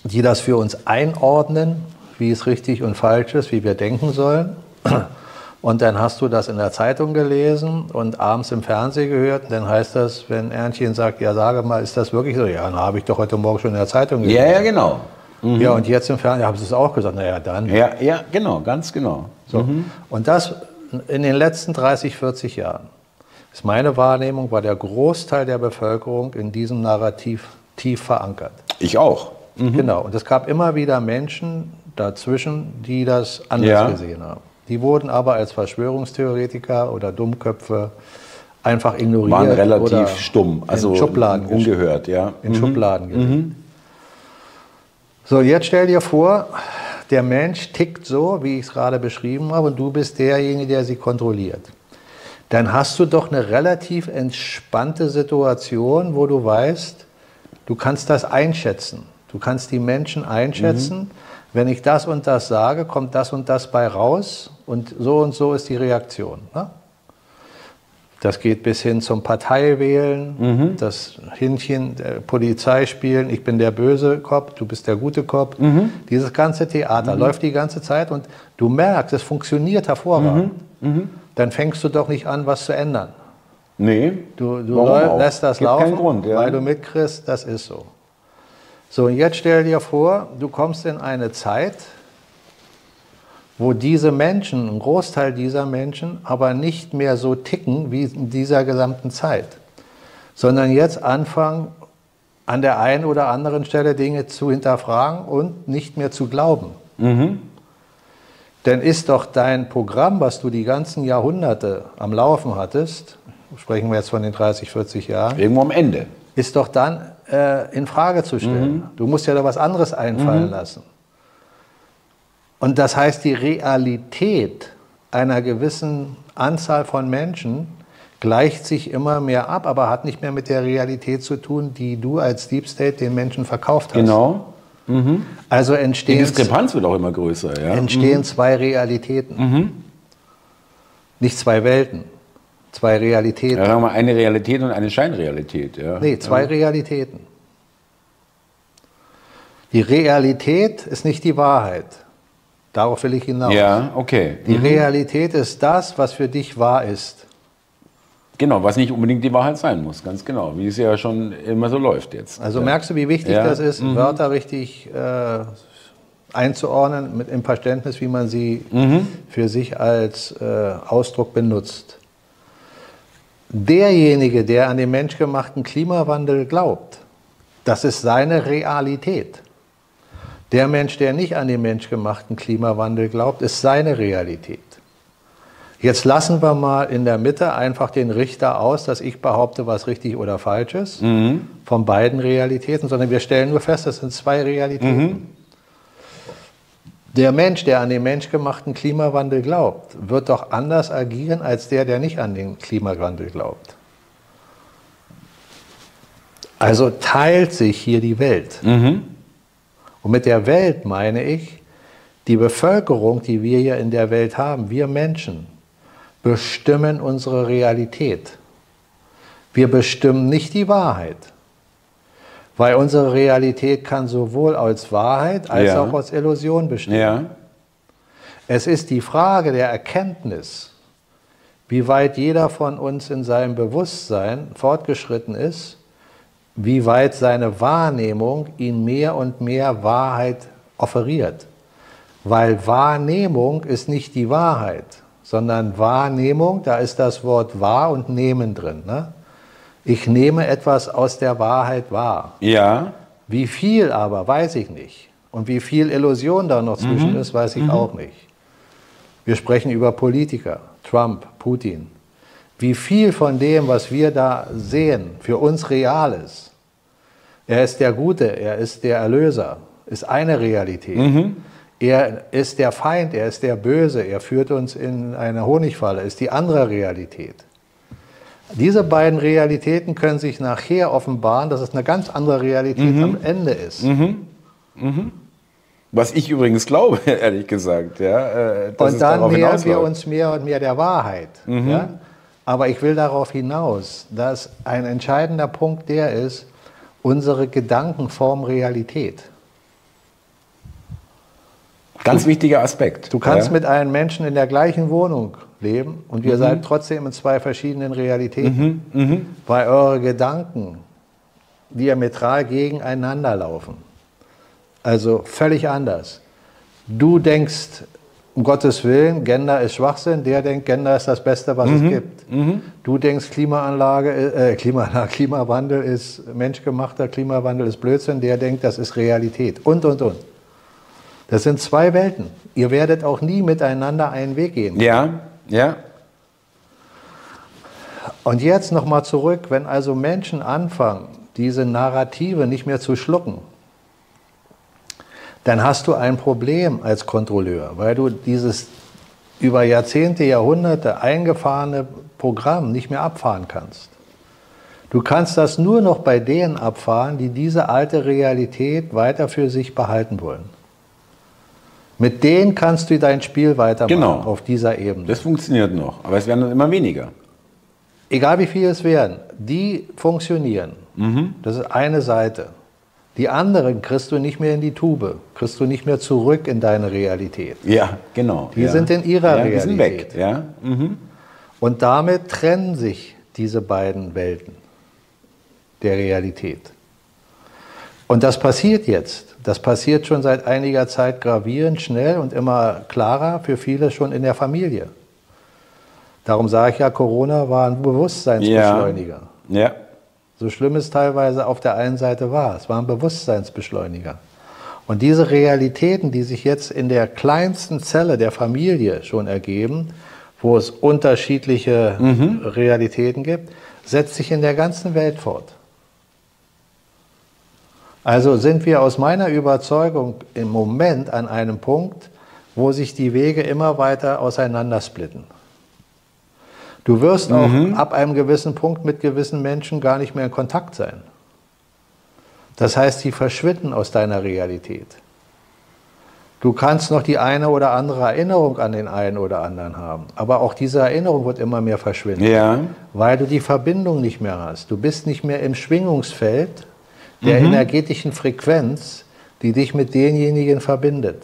die das für uns einordnen, wie es richtig und falsch ist, wie wir denken sollen. Und dann hast du das in der Zeitung gelesen und abends im Fernsehen gehört. Und dann heißt das, wenn Ernstchen sagt, ja, sage mal, ist das wirklich so? Ja, dann habe ich doch heute Morgen schon in der Zeitung gelesen. Ja, ja, genau. Mhm. Ja, und jetzt im Fernsehen haben sie es auch gesagt. Naja, dann. Ja, ja, genau, ganz genau. So. Mhm. Und das in den letzten dreißig, vierzig Jahren ist meine Wahrnehmung, war der Großteil der Bevölkerung in diesem Narrativ tief verankert. Ich auch. Mhm. Genau. Und es gab immer wieder Menschen dazwischen, die das anders Ja. gesehen haben. Die wurden aber als Verschwörungstheoretiker oder Dummköpfe einfach ignoriert. Waren relativ oder stumm, also in Schubladen ungehört, ja. In Mhm. Schubladen gelegt. Mhm. So, jetzt stell dir vor, der Mensch tickt so, wie ich es gerade beschrieben habe, und du bist derjenige, der sie kontrolliert. Dann hast du doch eine relativ entspannte Situation, wo du weißt, du kannst das einschätzen. Du kannst die Menschen einschätzen. Mhm. Wenn ich das und das sage, kommt das und das bei raus und so und so ist die Reaktion. Ne? Das geht bis hin zum Parteiwählen, mhm. das Händchen der Polizei spielen, ich bin der böse Cop, du bist der gute Cop. Mhm. Dieses ganze Theater mhm. läuft die ganze Zeit und du merkst, es funktioniert hervorragend. Mhm. Mhm. Dann fängst du doch nicht an, was zu ändern. Nee, du, du lässt das Gibt laufen, keinen Grund, ja. weil du mitkriegst, das ist so. So, und jetzt stell dir vor, du kommst in eine Zeit, wo diese Menschen, ein Großteil dieser Menschen, aber nicht mehr so ticken wie in dieser gesamten Zeit, sondern jetzt anfangen, an der einen oder anderen Stelle Dinge zu hinterfragen und nicht mehr zu glauben. Mhm. Dann ist doch dein Programm, was du die ganzen Jahrhunderte am Laufen hattest, sprechen wir jetzt von den dreißig, vierzig Jahren, irgendwo am Ende, ist doch dann äh, in Frage zu stellen. Mhm. Du musst ja da was anderes einfallen mhm. lassen. Und das heißt, die Realität einer gewissen Anzahl von Menschen gleicht sich immer mehr ab, aber hat nicht mehr mit der Realität zu tun, die du als Deep State den Menschen verkauft hast. Genau. Mhm. Also entstehen, die Diskrepanz wird auch immer größer. Ja? Entstehen mhm. zwei Realitäten. Mhm. Nicht zwei Welten, zwei Realitäten. Ja, sagen wir mal eine Realität und eine Scheinrealität. Ja. Nee, zwei ja. Realitäten. Die Realität ist nicht die Wahrheit. Darauf will ich hinaus. Ja, okay. Die mhm. Realität ist das, was für dich wahr ist. Genau, was nicht unbedingt die Wahrheit sein muss, ganz genau, wie es ja schon immer so läuft jetzt. Also ja. merkst du, wie wichtig ja. das ist, mhm. Wörter richtig äh, einzuordnen, mit im Verständnis, wie man sie mhm. für sich als äh, Ausdruck benutzt. Derjenige, der an den menschgemachten Klimawandel glaubt, das ist seine Realität. Der Mensch, der nicht an den menschgemachten Klimawandel glaubt, ist seine Realität. Jetzt lassen wir mal in der Mitte einfach den Richter aus, dass ich behaupte, was richtig oder falsch ist, mhm. von beiden Realitäten, sondern wir stellen nur fest, das sind zwei Realitäten. Mhm. Der Mensch, der an den menschgemachten Klimawandel glaubt, wird doch anders agieren als der, der nicht an den Klimawandel glaubt. Also teilt sich hier die Welt. Mhm. Und mit der Welt meine ich, die Bevölkerung, die wir hier in der Welt haben, wir Menschen, bestimmen unsere Realität. Wir bestimmen nicht die Wahrheit. Weil unsere Realität kann sowohl als Wahrheit als ja. auch als Illusion bestehen. Ja. Es ist die Frage der Erkenntnis, wie weit jeder von uns in seinem Bewusstsein fortgeschritten ist, wie weit seine Wahrnehmung ihm mehr und mehr Wahrheit offeriert. Weil Wahrnehmung ist nicht die Wahrheit, sondern Wahrnehmung, da ist das Wort wahr und nehmen drin. Ne? Ich nehme etwas aus der Wahrheit wahr. Ja. Wie viel aber, weiß ich nicht. Und wie viel Illusion da noch zwischen mhm. ist, weiß ich mhm. auch nicht. Wir sprechen über Politiker, Trump, Putin. Wie viel von dem, was wir da sehen, für uns real ist. Er ist der Gute, er ist der Erlöser, ist eine Realität. Mhm. Er ist der Feind, er ist der Böse, er führt uns in eine Honigfalle, ist die andere Realität. Diese beiden Realitäten können sich nachher offenbaren, dass es eine ganz andere Realität mhm. am Ende ist. Mhm. Mhm. Was ich übrigens glaube, ehrlich gesagt. Ja, äh, und dann nähern wir uns mehr und mehr der Wahrheit. Mhm. Ja? Aber ich will darauf hinaus, dass ein entscheidender Punkt der ist, unsere Gedanken formen Realität. Ganz wichtiger Aspekt. Du kannst ja. mit einem Menschen in der gleichen Wohnung leben und ihr mhm. seid trotzdem in zwei verschiedenen Realitäten, mhm. Mhm. weil eure Gedanken diametral gegeneinander laufen. Also völlig anders. Du denkst, um Gottes Willen, Gender ist Schwachsinn, der denkt, Gender ist das Beste, was mhm. es gibt. Mhm. Du denkst, Klimaanlage, äh, Klimaanlage, Klimawandel ist menschgemachter, Klimawandel ist Blödsinn, der denkt, das ist Realität und, und, und. Das sind zwei Welten. Ihr werdet auch nie miteinander einen Weg gehen. Ja, ja. Und jetzt nochmal zurück, wenn also Menschen anfangen, diese Narrative nicht mehr zu schlucken, dann hast du ein Problem als Kontrolleur, weil du dieses über Jahrzehnte, Jahrhunderte eingefahrene Programm nicht mehr abfahren kannst. Du kannst das nur noch bei denen abfahren, die diese alte Realität weiter für sich behalten wollen. Mit denen kannst du dein Spiel weitermachen, genau. auf dieser Ebene. Das funktioniert noch, aber es werden dann immer weniger. Egal wie viele es werden, die funktionieren. Mhm. Das ist eine Seite. Die anderen kriegst du nicht mehr in die Tube, kriegst du nicht mehr zurück in deine Realität. Ja, genau. Die ja. sind in ihrer ja, Realität. Die sind weg. Ja. Mhm. Und damit trennen sich diese beiden Welten der Realität. Und das passiert jetzt. Das passiert schon seit einiger Zeit gravierend, schnell und immer klarer für viele schon in der Familie. Darum sage ich ja, Corona war ein Bewusstseinsbeschleuniger. Ja. ja. So schlimm es teilweise auf der einen Seite war. Es war ein Bewusstseinsbeschleuniger. Und diese Realitäten, die sich jetzt in der kleinsten Zelle der Familie schon ergeben, wo es unterschiedliche mhm. Realitäten gibt, setzt sich in der ganzen Welt fort. Also sind wir aus meiner Überzeugung im Moment an einem Punkt, wo sich die Wege immer weiter auseinandersplitten. Du wirst mhm. auch ab einem gewissen Punkt mit gewissen Menschen gar nicht mehr in Kontakt sein. Das heißt, die verschwinden aus deiner Realität. Du kannst noch die eine oder andere Erinnerung an den einen oder anderen haben, aber auch diese Erinnerung wird immer mehr verschwinden, ja. weil du die Verbindung nicht mehr hast. Du bist nicht mehr im Schwingungsfeld der mhm. energetischen Frequenz, die dich mit denjenigen verbindet.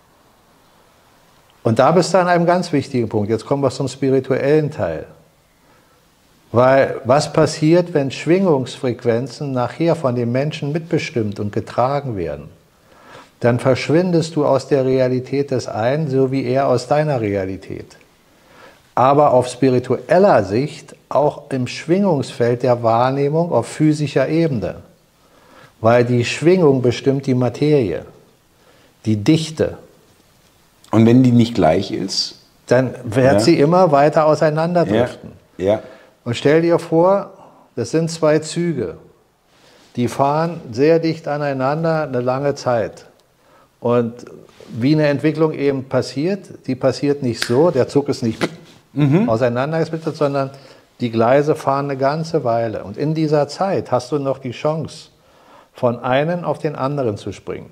Und da bist du an einem ganz wichtigen Punkt. Jetzt kommen wir zum spirituellen Teil. Weil was passiert, wenn Schwingungsfrequenzen nachher von den Menschen mitbestimmt und getragen werden? Dann verschwindest du aus der Realität des einen, so wie er aus deiner Realität. Aber auf spiritueller Sicht auch im Schwingungsfeld der Wahrnehmung auf physischer Ebene. Weil die Schwingung bestimmt die Materie, die Dichte. Und wenn die nicht gleich ist? Dann wird ja. sie immer weiter auseinanderdriften. Ja. Ja. Und stell dir vor, das sind zwei Züge, die fahren sehr dicht aneinander eine lange Zeit. Und wie eine Entwicklung eben passiert, die passiert nicht so, der Zug ist nicht mhm. auseinandergesplittet, sondern die Gleise fahren eine ganze Weile. Und in dieser Zeit hast du noch die Chance, von einem auf den anderen zu springen.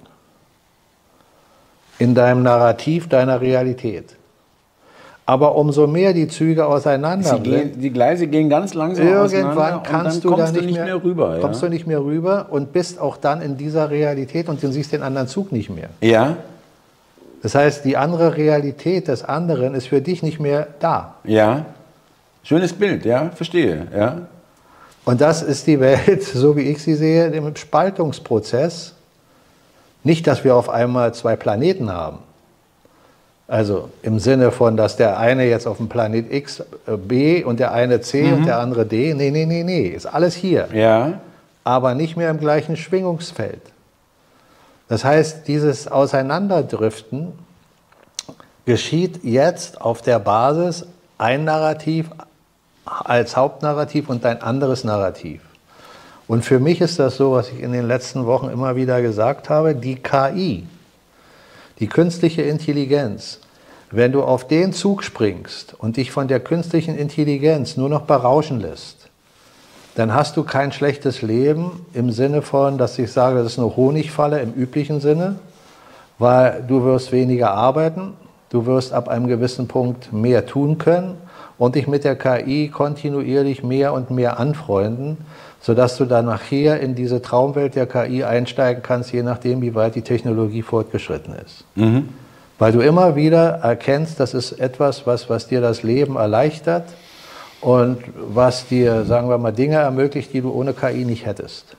In deinem Narrativ deiner Realität. Aber umso mehr die Züge auseinander gehen, die Gleise gehen ganz langsam irgendwann auseinander kannst und dann du kommst da du nicht mehr, mehr rüber. Kommst ja? du nicht mehr rüber und bist auch dann in dieser Realität und du siehst den anderen Zug nicht mehr. Ja. Das heißt, die andere Realität des anderen ist für dich nicht mehr da. Ja. Schönes Bild, ja, verstehe. Ja. Und das ist die Welt, so wie ich sie sehe, im Spaltungsprozess. Nicht, dass wir auf einmal zwei Planeten haben. Also im Sinne von, dass der eine jetzt auf dem Planet X äh, B und der eine C mhm. und der andere D. Nee, nee, nee, nee. Ist alles hier. Ja. Aber nicht mehr im gleichen Schwingungsfeld. Das heißt, dieses Auseinanderdriften geschieht jetzt auf der Basis ein Narrativ als Hauptnarrativ und ein anderes Narrativ. Und für mich ist das so, was ich in den letzten Wochen immer wieder gesagt habe, die K I, die künstliche Intelligenz, wenn du auf den Zug springst und dich von der künstlichen Intelligenz nur noch berauschen lässt, dann hast du kein schlechtes Leben im Sinne von, dass ich sage, das ist eine Honigfalle im üblichen Sinne, weil du wirst weniger arbeiten, du wirst ab einem gewissen Punkt mehr tun können und dich mit der K I kontinuierlich mehr und mehr anfreunden, sodass du dann nachher in diese Traumwelt der K I einsteigen kannst, je nachdem, wie weit die Technologie fortgeschritten ist. Mhm. Weil du immer wieder erkennst, das ist etwas, was, was dir das Leben erleichtert und was dir, sagen wir mal, Dinge ermöglicht, die du ohne K I nicht hättest.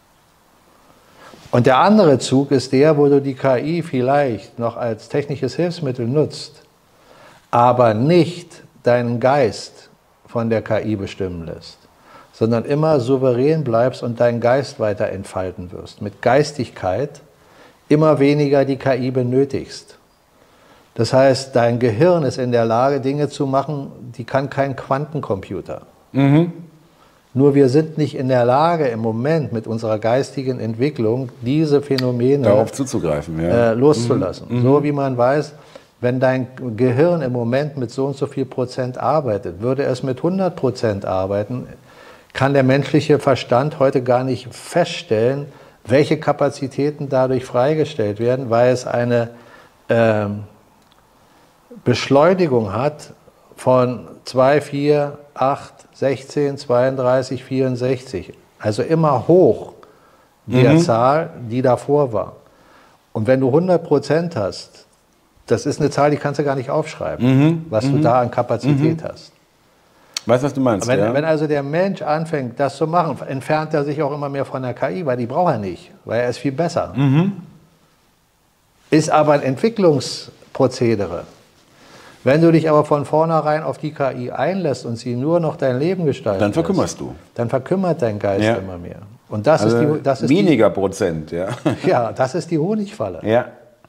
Und der andere Zug ist der, wo du die K I vielleicht noch als technisches Hilfsmittel nutzt, aber nicht deinen Geist von der K I bestimmen lässt, sondern immer souverän bleibst und deinen Geist weiter entfalten wirst. Mit Geistigkeit immer weniger die K I benötigst. Das heißt, dein Gehirn ist in der Lage, Dinge zu machen, die kann kein Quantencomputer. Mhm. Nur wir sind nicht in der Lage, im Moment mit unserer geistigen Entwicklung diese Phänomene darauf zuzugreifen, ja. äh, loszulassen. Mhm. So wie man weiß, wenn dein Gehirn im Moment mit so und so viel Prozent arbeitet, würde es mit hundert Prozent arbeiten, kann der menschliche Verstand heute gar nicht feststellen, welche Kapazitäten dadurch freigestellt werden, weil es eine äh, Beschleunigung hat von zwei, vier, acht, sechzehn, zweiunddreißig, vierundsechzig. Also immer hoch der mhm. Zahl, die davor war. Und wenn du hundert Prozent hast, das ist eine Zahl, die kannst du gar nicht aufschreiben, mhm. was mhm. du da an Kapazität mhm. hast. Weißt du, was du meinst? Wenn, ja? wenn also der Mensch anfängt, das zu machen, entfernt er sich auch immer mehr von der K I, weil die braucht er nicht, weil er ist viel besser. Mhm. Ist aber ein Entwicklungsprozedere. Wenn du dich aber von vornherein auf die K I einlässt und sie nur noch dein Leben gestaltet, dann verkümmerst du. Dann verkümmert dein Geist ja. immer mehr. Und das also ist die, das ist weniger die, Prozent, ja. Ja, das ist die Honigfalle. Ja.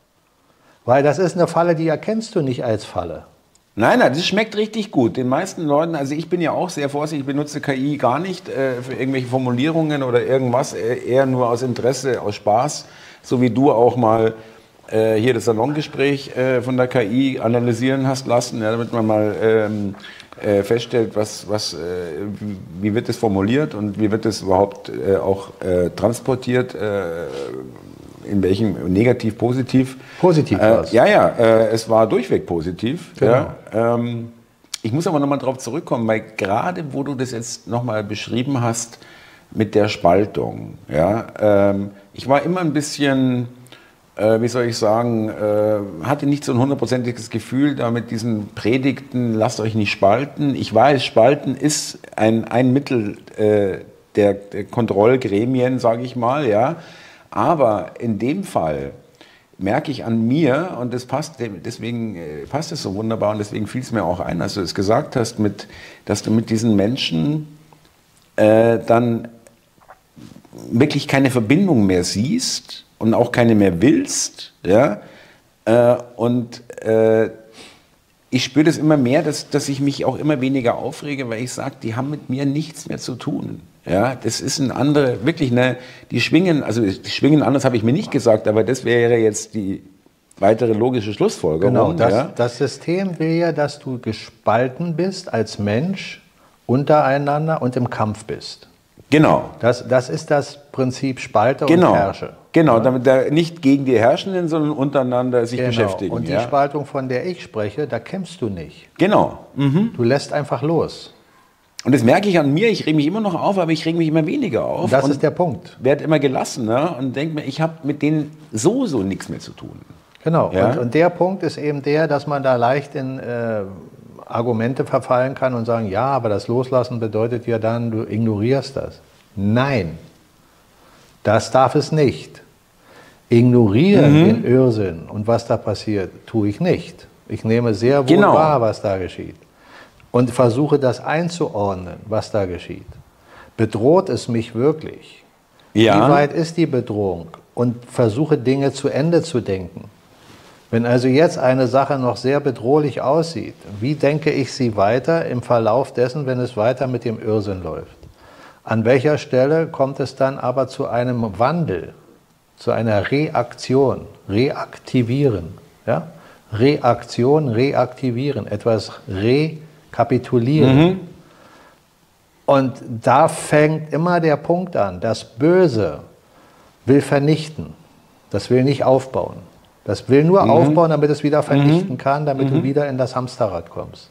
Weil das ist eine Falle, die erkennst du nicht als Falle. Nein, nein, das schmeckt richtig gut. Den meisten Leuten, also ich bin ja auch sehr vorsichtig, ich benutze K I gar nicht äh, für irgendwelche Formulierungen oder irgendwas, eher nur aus Interesse, aus Spaß, so wie du auch mal äh, hier das Salongespräch äh, von der K I analysieren hast lassen, ja, damit man mal ähm, äh, feststellt, was, was, äh, wie, wie wird das formuliert und wie wird das überhaupt äh, auch äh, transportiert, äh, in welchem negativ, positiv. Positiv war es. Äh, ja, ja, äh, es war durchweg positiv. Genau. Ja, ähm, ich muss aber nochmal drauf zurückkommen, weil gerade wo du das jetzt nochmal beschrieben hast mit der Spaltung, ja, ähm, ich war immer ein bisschen, äh, wie soll ich sagen, äh, hatte nicht so ein hundertprozentiges Gefühl da mit diesen Predigten, lasst euch nicht spalten. Ich weiß, Spalten ist ein, ein Mittel äh, der, der Kontrollgremien, sage ich mal, ja. Aber in dem Fall merke ich an mir, und das passt, deswegen passt es so wunderbar und deswegen fiel es mir auch ein, als du es gesagt hast, mit, dass du mit diesen Menschen äh, dann wirklich keine Verbindung mehr siehst und auch keine mehr willst. Ja? Äh, und äh, ich spüre das immer mehr, dass, dass ich mich auch immer weniger aufrege, weil ich sage, die haben mit mir nichts mehr zu tun. Ja, das ist ein andere, wirklich eine, die schwingen, also die schwingen anders habe ich mir nicht gesagt, aber das wäre jetzt die weitere logische Schlussfolgerung. Genau, das, ja. das System will ja, dass du gespalten bist als Mensch untereinander und im Kampf bist. Genau. Das, das ist das Prinzip Spalte genau. und Herrsche. Genau, ja? Damit der nicht gegen die Herrschenden, sondern untereinander sich genau. beschäftigen. Und die ja? Spaltung, von der ich spreche, da kämpfst du nicht. Genau. Mhm. Du lässt einfach los. Und das merke ich an mir, ich rege mich immer noch auf, aber ich rege mich immer weniger auf. Und das und ist der Punkt. Werde immer gelassener und denke mir, ich habe mit denen so, so nichts mehr zu tun. Genau, ja? und, und der Punkt ist eben der, dass man da leicht in äh, Argumente verfallen kann und sagen, ja, aber das Loslassen bedeutet ja dann, du ignorierst das. Nein, das darf es nicht. Ignorieren mhm. den Irrsinn und was da passiert, tue ich nicht. Ich nehme sehr wohl genau. wahr, was da geschieht. Und versuche das einzuordnen, was da geschieht. Bedroht es mich wirklich? Ja. Wie weit ist die Bedrohung? Und versuche Dinge zu Ende zu denken. Wenn also jetzt eine Sache noch sehr bedrohlich aussieht, wie denke ich sie weiter im Verlauf dessen, wenn es weiter mit dem Irrsinn läuft? An welcher Stelle kommt es dann aber zu einem Wandel, zu einer Reaktion, reaktivieren? Ja? Reaktion, reaktivieren, etwas reaktivieren. Kapitulieren. Mhm. Und da fängt immer der Punkt an, das Böse will vernichten, das will nicht aufbauen. Das will nur mhm. aufbauen, damit es wieder vernichten mhm. kann, damit mhm. du wieder in das Hamsterrad kommst.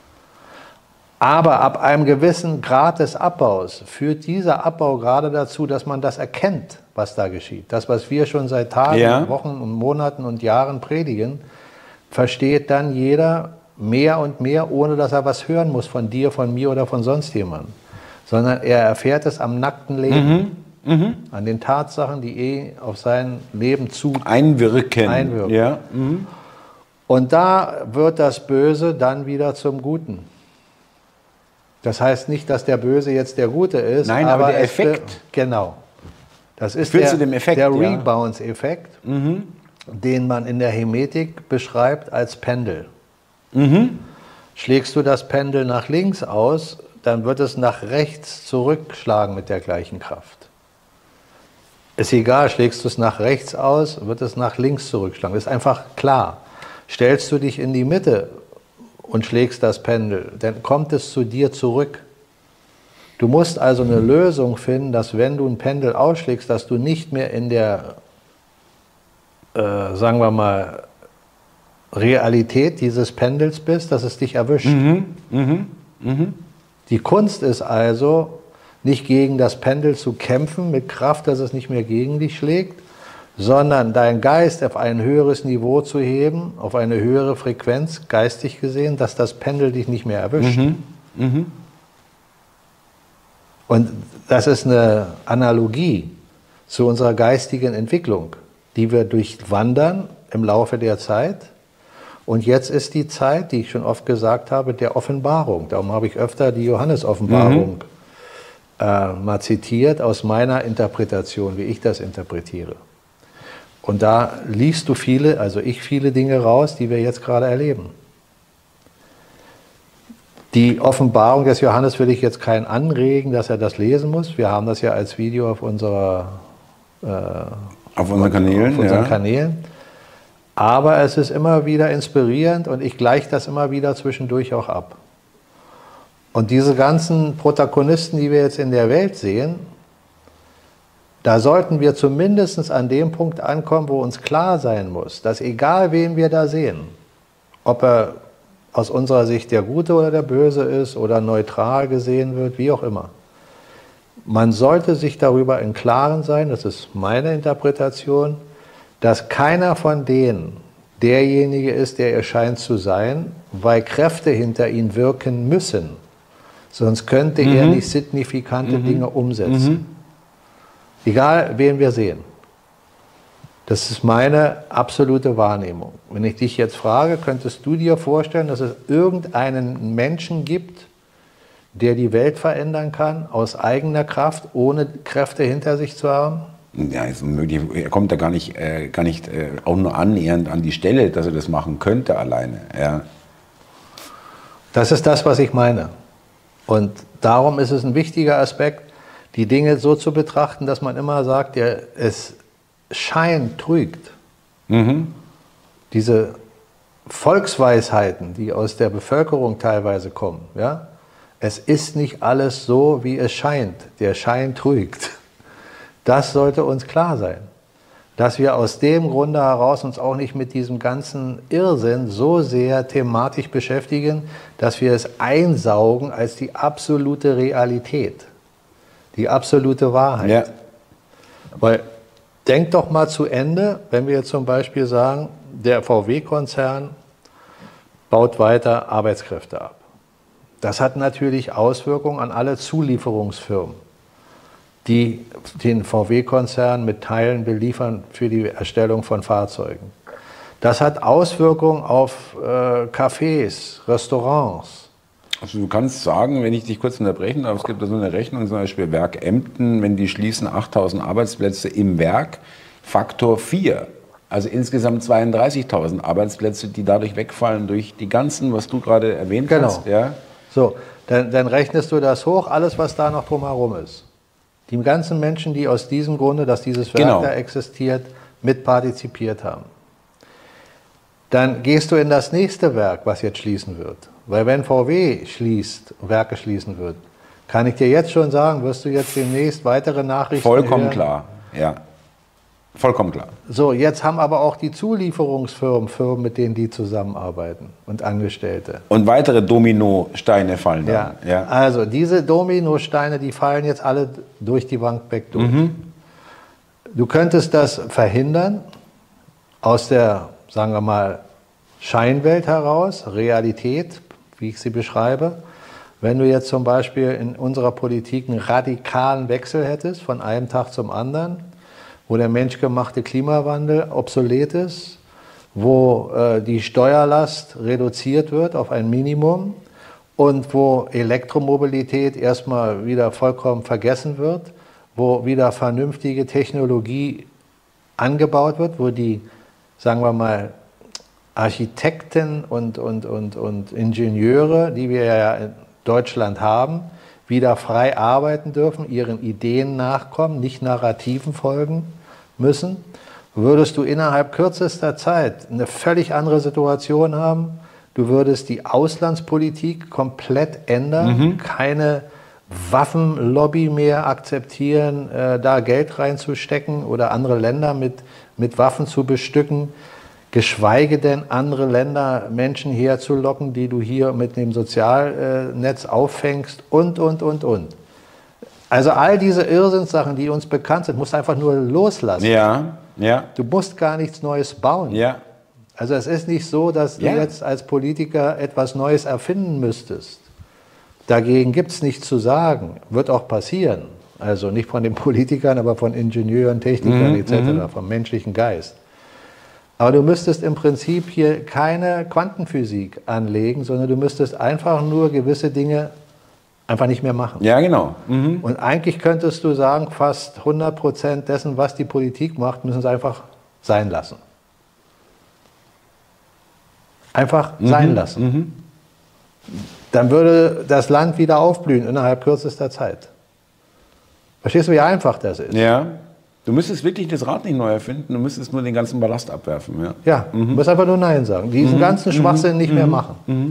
Aber ab einem gewissen Grad des Abbaus führt dieser Abbau gerade dazu, dass man das erkennt, was da geschieht. Das, was wir schon seit Tagen, ja. Wochen und Monaten und Jahren predigen, versteht dann jeder mehr und mehr, ohne dass er was hören muss von dir, von mir oder von sonst jemandem. Sondern er erfährt es am nackten Leben, mhm. Mhm. an den Tatsachen, die eh auf sein Leben zu einwirken. einwirken. Ja. Mhm. Und da wird das Böse dann wieder zum Guten. Das heißt nicht, dass der Böse jetzt der Gute ist. Nein, aber, aber der Effekt. Für, genau. Das ist Führt der, zu dem Effekt, der ja. Rebounds-Effekt, mhm. den man in der Hermetik beschreibt als Pendel. Mhm. Schlägst du das Pendel nach links aus, dann wird es nach rechts zurückschlagen mit der gleichen Kraft. Ist egal, schlägst du es nach rechts aus, wird es nach links zurückschlagen. Das ist einfach klar. Stellst du dich in die Mitte und schlägst das Pendel, dann kommt es zu dir zurück. Du musst also eine Lösung finden, dass wenn du ein Pendel ausschlägst, dass du nicht mehr in der, äh, sagen wir mal, Realität dieses Pendels bist, dass es dich erwischt. Mhm. Mhm. Mhm. Die Kunst ist also, nicht gegen das Pendel zu kämpfen mit Kraft, dass es nicht mehr gegen dich schlägt, sondern deinen Geist auf ein höheres Niveau zu heben, auf eine höhere Frequenz, geistig gesehen, dass das Pendel dich nicht mehr erwischt. Mhm. Mhm. Und das ist eine Analogie zu unserer geistigen Entwicklung, die wir durchwandern im Laufe der Zeit. Und jetzt ist die Zeit, die ich schon oft gesagt habe, der Offenbarung. Darum habe ich öfter die Johannes-Offenbarung mhm. äh, mal zitiert aus meiner Interpretation, wie ich das interpretiere. Und da liest du viele, also ich viele Dinge raus, die wir jetzt gerade erleben. Die Offenbarung des Johannes will ich jetzt keinen anregen, dass er das lesen muss. Wir haben das ja als Video auf, unserer, äh, auf unseren Kanälen. Auf unseren ja. Kanälen. Aber es ist immer wieder inspirierend und ich gleiche das immer wieder zwischendurch auch ab. Und diese ganzen Protagonisten, die wir jetzt in der Welt sehen, da sollten wir zumindest an dem Punkt ankommen, wo uns klar sein muss, dass egal wen wir da sehen, ob er aus unserer Sicht der Gute oder der Böse ist oder neutral gesehen wird, wie auch immer. Man sollte sich darüber im Klaren sein, das ist meine Interpretation, dass keiner von denen derjenige ist, der er scheint zu sein, weil Kräfte hinter ihn wirken müssen. Sonst könnte mhm. er nicht signifikante mhm. Dinge umsetzen. Mhm. Egal, wen wir sehen. Das ist meine absolute Wahrnehmung. Wenn ich dich jetzt frage, könntest du dir vorstellen, dass es irgendeinen Menschen gibt, der die Welt verändern kann, aus eigener Kraft, ohne Kräfte hinter sich zu haben? Ja, ist unmöglich. Er kommt da gar nicht, äh, gar nicht äh, auch nur annähernd an die Stelle, dass er das machen könnte alleine. Ja. Das ist das, was ich meine. Und darum ist es ein wichtiger Aspekt, die Dinge so zu betrachten, dass man immer sagt, ja, es Schein trügt. Mhm. Diese Volksweisheiten, die aus der Bevölkerung teilweise kommen, ja, es ist nicht alles so, wie es scheint. Der Schein trügt. Das sollte uns klar sein. Dass wir aus dem Grunde heraus uns auch nicht mit diesem ganzen Irrsinn so sehr thematisch beschäftigen, dass wir es einsaugen als die absolute Realität, die absolute Wahrheit. Ja. Weil, denk doch mal zu Ende, wenn wir jetzt zum Beispiel sagen, der V W-Konzern baut weiter Arbeitskräfte ab. Das hat natürlich Auswirkungen an alle Zulieferungsfirmen, die den V W-Konzern mit Teilen beliefern für die Erstellung von Fahrzeugen. Das hat Auswirkungen auf äh, Cafés, Restaurants. Also du kannst sagen, wenn ich dich kurz unterbrechen darf, es gibt da so eine Rechnung, zum Beispiel Werk Emden, wenn die schließen achttausend Arbeitsplätze im Werk, Faktor vier. Also insgesamt zweiunddreißigtausend Arbeitsplätze, die dadurch wegfallen durch die ganzen, was du gerade erwähnt genau. hast. Ja? So, dann, dann rechnest du das hoch, alles was da noch drumherum ist. Die ganzen Menschen, die aus diesem Grunde, dass dieses Werk genau. da existiert, mitpartizipiert haben. Dann gehst du in das nächste Werk, was jetzt schließen wird. Weil wenn V W schließt, Werke schließen wird, kann ich dir jetzt schon sagen, wirst du jetzt demnächst weitere Nachrichten Vollkommen hören. klar, ja. Vollkommen klar. So, jetzt haben aber auch die Zulieferungsfirmen Firmen, mit denen die zusammenarbeiten und Angestellte. Und weitere Dominosteine fallen da. Ja. ja, also diese Dominosteine, die fallen jetzt alle durch die Bank weg durch. Mhm. Du könntest das verhindern aus der, sagen wir mal, Scheinwelt heraus, Realität, wie ich sie beschreibe. Wenn du jetzt zum Beispiel in unserer Politik einen radikalen Wechsel hättest, von einem Tag zum anderen, wo der menschgemachte Klimawandel obsolet ist, wo äh, die Steuerlast reduziert wird auf ein Minimum und wo Elektromobilität erstmal wieder vollkommen vergessen wird, wo wieder vernünftige Technologie angebaut wird, wo die, sagen wir mal, Architekten und, und, und, und Ingenieure, die wir ja in Deutschland haben, wieder frei arbeiten dürfen, ihren Ideen nachkommen, nicht Narrativen folgen müssen, würdest du innerhalb kürzester Zeit eine völlig andere Situation haben. Du würdest die Auslandspolitik komplett ändern, mhm. keine Waffenlobby mehr akzeptieren, äh, da Geld reinzustecken oder andere Länder mit, mit Waffen zu bestücken. Geschweige denn andere Länder Menschen herzulocken, die du hier mit dem Sozialnetz auffängst und, und, und, und. Also all diese Irrsinnssachen, die uns bekannt sind, musst du einfach nur loslassen. Ja, ja. Du musst gar nichts Neues bauen. Ja. Also es ist nicht so, dass ja. du jetzt als Politiker etwas Neues erfinden müsstest. Dagegen gibt es nichts zu sagen. Wird auch passieren. Also nicht von den Politikern, aber von Ingenieuren, Technikern mhm, et cetera, vom menschlichen Geist. Aber du müsstest im Prinzip hier keine Quantenphysik anlegen, sondern du müsstest einfach nur gewisse Dinge einfach nicht mehr machen. Ja, genau. Mhm. Und eigentlich könntest du sagen, fast hundert Prozent dessen, was die Politik macht, müssen sie einfach sein lassen. Einfach mhm. sein lassen. Mhm. Dann würde das Land wieder aufblühen innerhalb kürzester Zeit. Verstehst du, wie einfach das ist? Ja. Du müsstest wirklich das Rad nicht neu erfinden, du müsstest nur den ganzen Ballast abwerfen. Ja, ja mhm. du musst einfach nur Nein sagen. Diesen mhm. ganzen Schwachsinn mhm. nicht mehr machen. Mhm.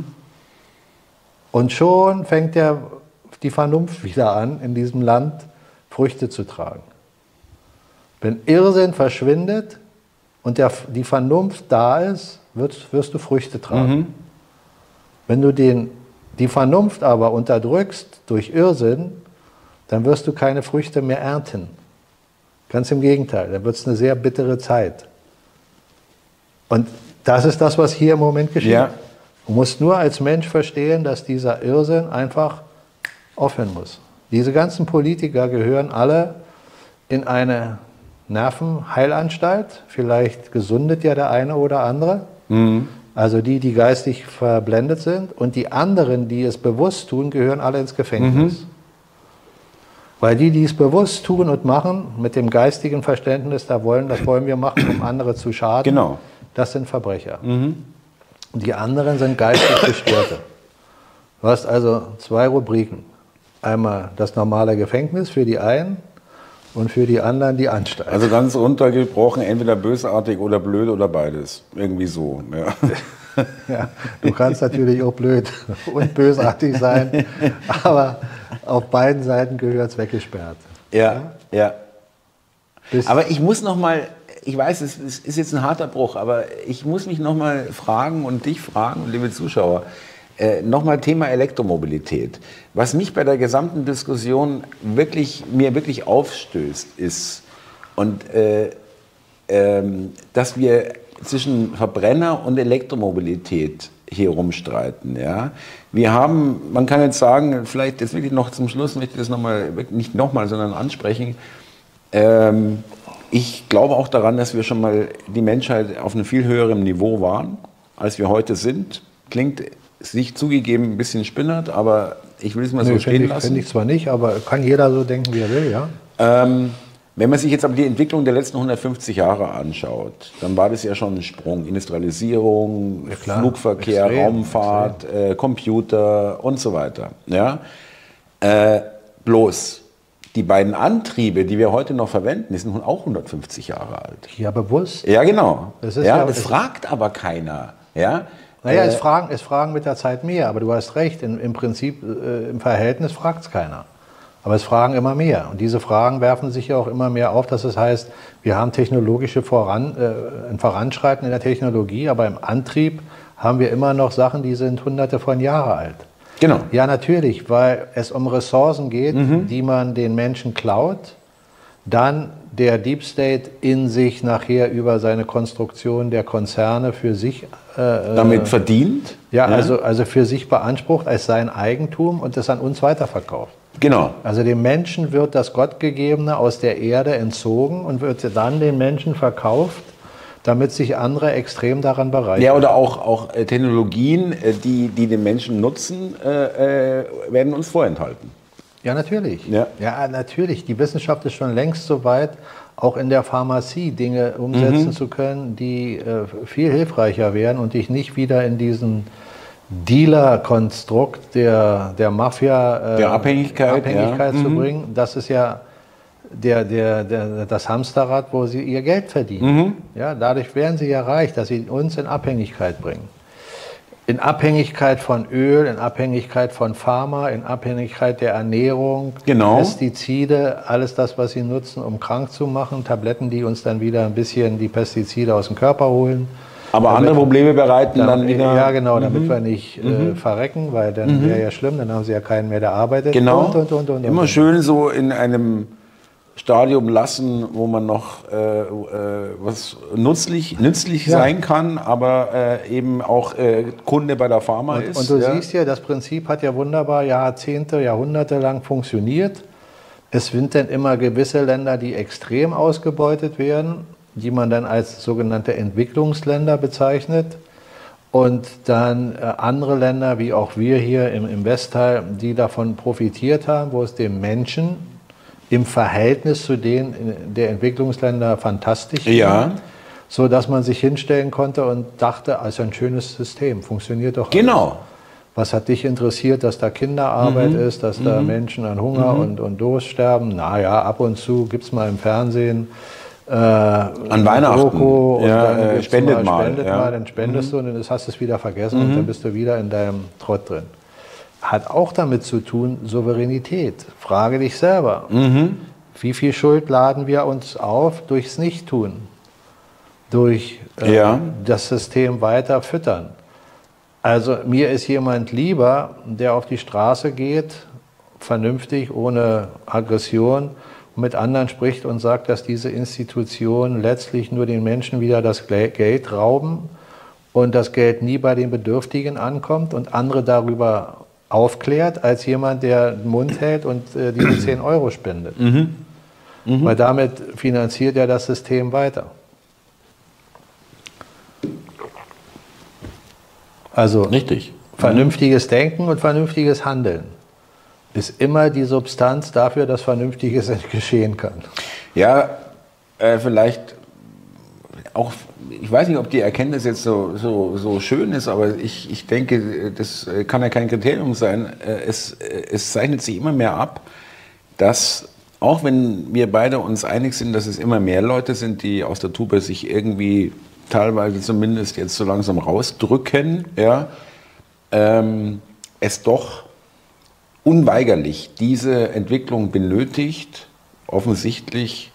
Und schon fängt der, die Vernunft wieder an, in diesem Land Früchte zu tragen. Wenn Irrsinn verschwindet und der, die Vernunft da ist, wirst, wirst du Früchte tragen. Mhm. Wenn du den, die Vernunft aber unterdrückst durch Irrsinn, dann wirst du keine Früchte mehr ernten. Ganz im Gegenteil, dann wird es eine sehr bittere Zeit. Und das ist das, was hier im Moment geschieht. Ja. Du musst nur als Mensch verstehen, dass dieser Irrsinn einfach aufhören muss. Diese ganzen Politiker gehören alle in eine Nervenheilanstalt. Vielleicht gesundet ja der eine oder andere. Mhm. Also die, die geistig verblendet sind. Und die anderen, die es bewusst tun, gehören alle ins Gefängnis. Mhm. Weil die, die es bewusst tun und machen, mit dem geistigen Verständnis, da wollen, das wollen wir machen, um andere zu schaden, genau. das sind Verbrecher. Mhm. Die anderen sind geistig Gestörte. Du hast also zwei Rubriken. Einmal das normale Gefängnis für die einen und für die anderen die Anstalt. Also ganz runtergebrochen, entweder bösartig oder blöd oder beides. Irgendwie so. Ja. Ja, du kannst natürlich auch blöd und bösartig sein, aber auf beiden Seiten gehört es weggesperrt. Ja, ja. ja. Aber ich muss noch mal, ich weiß, es ist jetzt ein harter Bruch, aber ich muss mich noch mal fragen und dich fragen, liebe Zuschauer, äh, noch mal Thema Elektromobilität. Was mich bei der gesamten Diskussion wirklich, mir wirklich aufstößt, ist, und äh, äh, dass wir zwischen Verbrenner und Elektromobilität hier rumstreiten. Ja? Wir haben, man kann jetzt sagen, vielleicht jetzt wirklich noch zum Schluss, möchte ich das nochmal, nicht nochmal, sondern ansprechen. Ähm, ich glaube auch daran, dass wir schon mal die Menschheit auf einem viel höheren Niveau waren, als wir heute sind. Klingt sich zugegeben ein bisschen spinnert, aber ich will es mal nee, so stehen ich, lassen. Finde ich zwar nicht, aber kann jeder so denken, wie er will, ja. Ähm, Wenn man sich jetzt aber die Entwicklung der letzten hundertfünfzig Jahre anschaut, dann war das ja schon ein Sprung. Industrialisierung, ja, klar, Flugverkehr, extrem, Raumfahrt, extrem. Äh, Computer und so weiter. Ja? Äh, bloß die beiden Antriebe, die wir heute noch verwenden, die sind auch hundertfünfzig Jahre alt. Ja, bewusst. Ja, genau. Das, ist ja, ja, das fragt aber keiner. Ja? Naja, äh, es, fragen, es fragen mit der Zeit mehr, aber du hast recht, in, im Prinzip, äh, im Verhältnis fragt es keiner. Aber es fragen immer mehr. Und diese Fragen werfen sich ja auch immer mehr auf, dass es heißt, wir haben technologische Voran, äh, ein Voranschreiten in der Technologie, aber im Antrieb haben wir immer noch Sachen, die sind hunderte von Jahren alt. Genau. Ja, natürlich, weil es um Ressourcen geht, mhm. die man den Menschen klaut, dann der Deep State in sich nachher über seine Konstruktion der Konzerne für sich äh, damit verdient. Ja, ja, Also, also für sich beansprucht als sein Eigentum und das an uns weiterverkauft. Genau. Also dem Menschen wird das Gottgegebene aus der Erde entzogen und wird dann den Menschen verkauft, damit sich andere extrem daran bereichern. Ja, oder auch, auch Technologien, die, die den Menschen nutzen, äh, werden uns vorenthalten. Ja, natürlich. Ja. ja, natürlich. Die Wissenschaft ist schon längst so weit, auch in der Pharmazie Dinge umsetzen mhm. zu können, die äh, viel hilfreicher wären und dich nicht wieder in diesen Dealer-Konstrukt der, der Mafia äh, der Abhängigkeit, Abhängigkeit ja. zu mhm. bringen. Das ist ja der, der, der, das Hamsterrad, wo sie ihr Geld verdienen. Mhm. Ja, dadurch werden sie ja reich, dass sie uns in Abhängigkeit bringen. In Abhängigkeit von Öl, in Abhängigkeit von Pharma, in Abhängigkeit der Ernährung, genau. Pestizide, alles das, was sie nutzen, um krank zu machen, Tabletten, die uns dann wieder ein bisschen die Pestizide aus dem Körper holen. Aber damit, andere Probleme bereiten damit, dann wieder... Ja, genau, damit mhm. wir nicht äh, mhm. verrecken, weil dann mhm. wäre ja schlimm, dann haben sie ja keinen mehr, der arbeitet. Genau, und, und, und, und, immer und. schön so in einem Stadium lassen, wo man noch äh, äh, was nützlich, nützlich ja. sein kann, aber äh, eben auch äh, Kunde bei der Pharma und, ist. Und du ja. siehst ja, das Prinzip hat ja wunderbar Jahrzehnte, Jahrhunderte lang funktioniert. Es sind dann immer gewisse Länder, die extrem ausgebeutet werden, die man dann als sogenannte Entwicklungsländer bezeichnet. Und dann äh, andere Länder, wie auch wir hier im, im Westteil, die davon profitiert haben, wo es dem Menschen im Verhältnis zu denen der Entwicklungsländer fantastisch ja. war, so dass man sich hinstellen konnte und dachte, also ein schönes System, funktioniert doch. Genau. Alles. Was hat dich interessiert, dass da Kinderarbeit mhm. ist, dass mhm. da Menschen an Hunger mhm. und, und Durst sterben? Naja, ab und zu gibt es mal im Fernsehen äh, an Weihnachten Logo und ja, dann äh, spendet mal, spendet ja. mal, dann spendest mhm. du und dann hast du es wieder vergessen mhm. und dann bist du wieder in deinem Trott drin. Hat auch damit zu tun, Souveränität. Frage dich selber, mhm. wie viel Schuld laden wir uns auf durchs Nichttun? Durch äh, ja. das System weiter füttern. Also mir ist jemand lieber, der auf die Straße geht, vernünftig, ohne Aggression, und mit anderen spricht und sagt, dass diese Institutionen letztlich nur den Menschen wieder das Geld rauben und das Geld nie bei den Bedürftigen ankommt und andere darüber aufklärt, als jemand, der den Mund hält und äh, diese zehn Euro spendet. Mhm. Mhm. Weil damit finanziert er das System weiter. Also richtig. Vernünftiges Denken und vernünftiges Handeln ist immer die Substanz dafür, dass Vernünftiges geschehen kann. Ja, äh, vielleicht auch, ich weiß nicht, ob die Erkenntnis jetzt so, so, so schön ist, aber ich, ich denke, das kann ja kein Kriterium sein. Es, es zeichnet sich immer mehr ab, dass, auch wenn wir beide uns einig sind, dass es immer mehr Leute sind, die aus der Tube sich irgendwie teilweise zumindest jetzt so langsam rausdrücken, ja, ähm, es doch unweigerlich diese Entwicklung benötigt, offensichtlich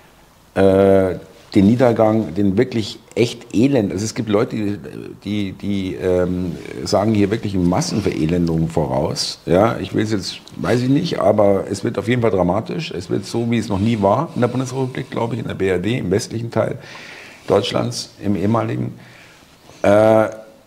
äh, den Niedergang, den wirklich echt Elend. Also es gibt Leute, die, die, die ähm, sagen hier wirklich Massenverelendung voraus. Ja, ich will es jetzt, weiß ich nicht, aber es wird auf jeden Fall dramatisch. Es wird so, wie es noch nie war in der Bundesrepublik, glaube ich, in der B R D, im westlichen Teil Deutschlands, im ehemaligen. Äh,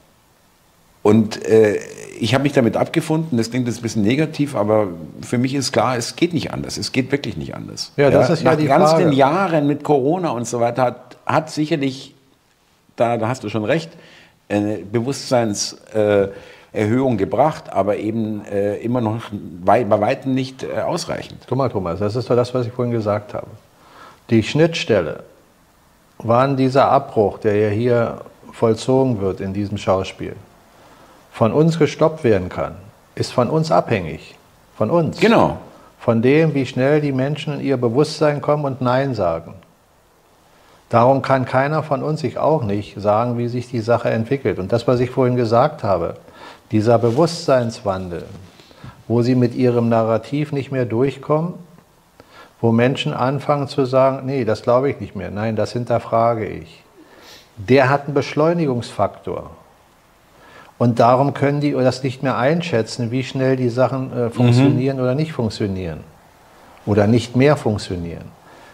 und äh, ich habe mich damit abgefunden, das klingt jetzt ein bisschen negativ, aber für mich ist klar, es geht nicht anders. Es geht wirklich nicht anders. Ja, das ist ja Nach die ganz Frage. den Jahren mit Corona und so weiter hat, hat sicherlich, da, da hast du schon recht, eine Bewusstseinserhöhung äh, gebracht, aber eben äh, immer noch wei bei weitem nicht äh, ausreichend. Guck mal, Thomas, das ist doch das, was ich vorhin gesagt habe. Die Schnittstelle, wann dieser Abbruch, der ja hier vollzogen wird in diesem Schauspiel, von uns gestoppt werden kann, ist von uns abhängig. Von uns. Genau. Von dem, wie schnell die Menschen in ihr Bewusstsein kommen und Nein sagen. Darum kann keiner von uns, ich auch nicht, sagen, wie sich die Sache entwickelt. Und das, was ich vorhin gesagt habe, dieser Bewusstseinswandel, wo sie mit ihrem Narrativ nicht mehr durchkommen, wo Menschen anfangen zu sagen, nee, das glaube ich nicht mehr, nein, das hinterfrage ich. Der hat einen Beschleunigungsfaktor. Und darum können die das nicht mehr einschätzen, wie schnell die Sachen äh, funktionieren mhm. oder nicht funktionieren. Oder nicht mehr funktionieren.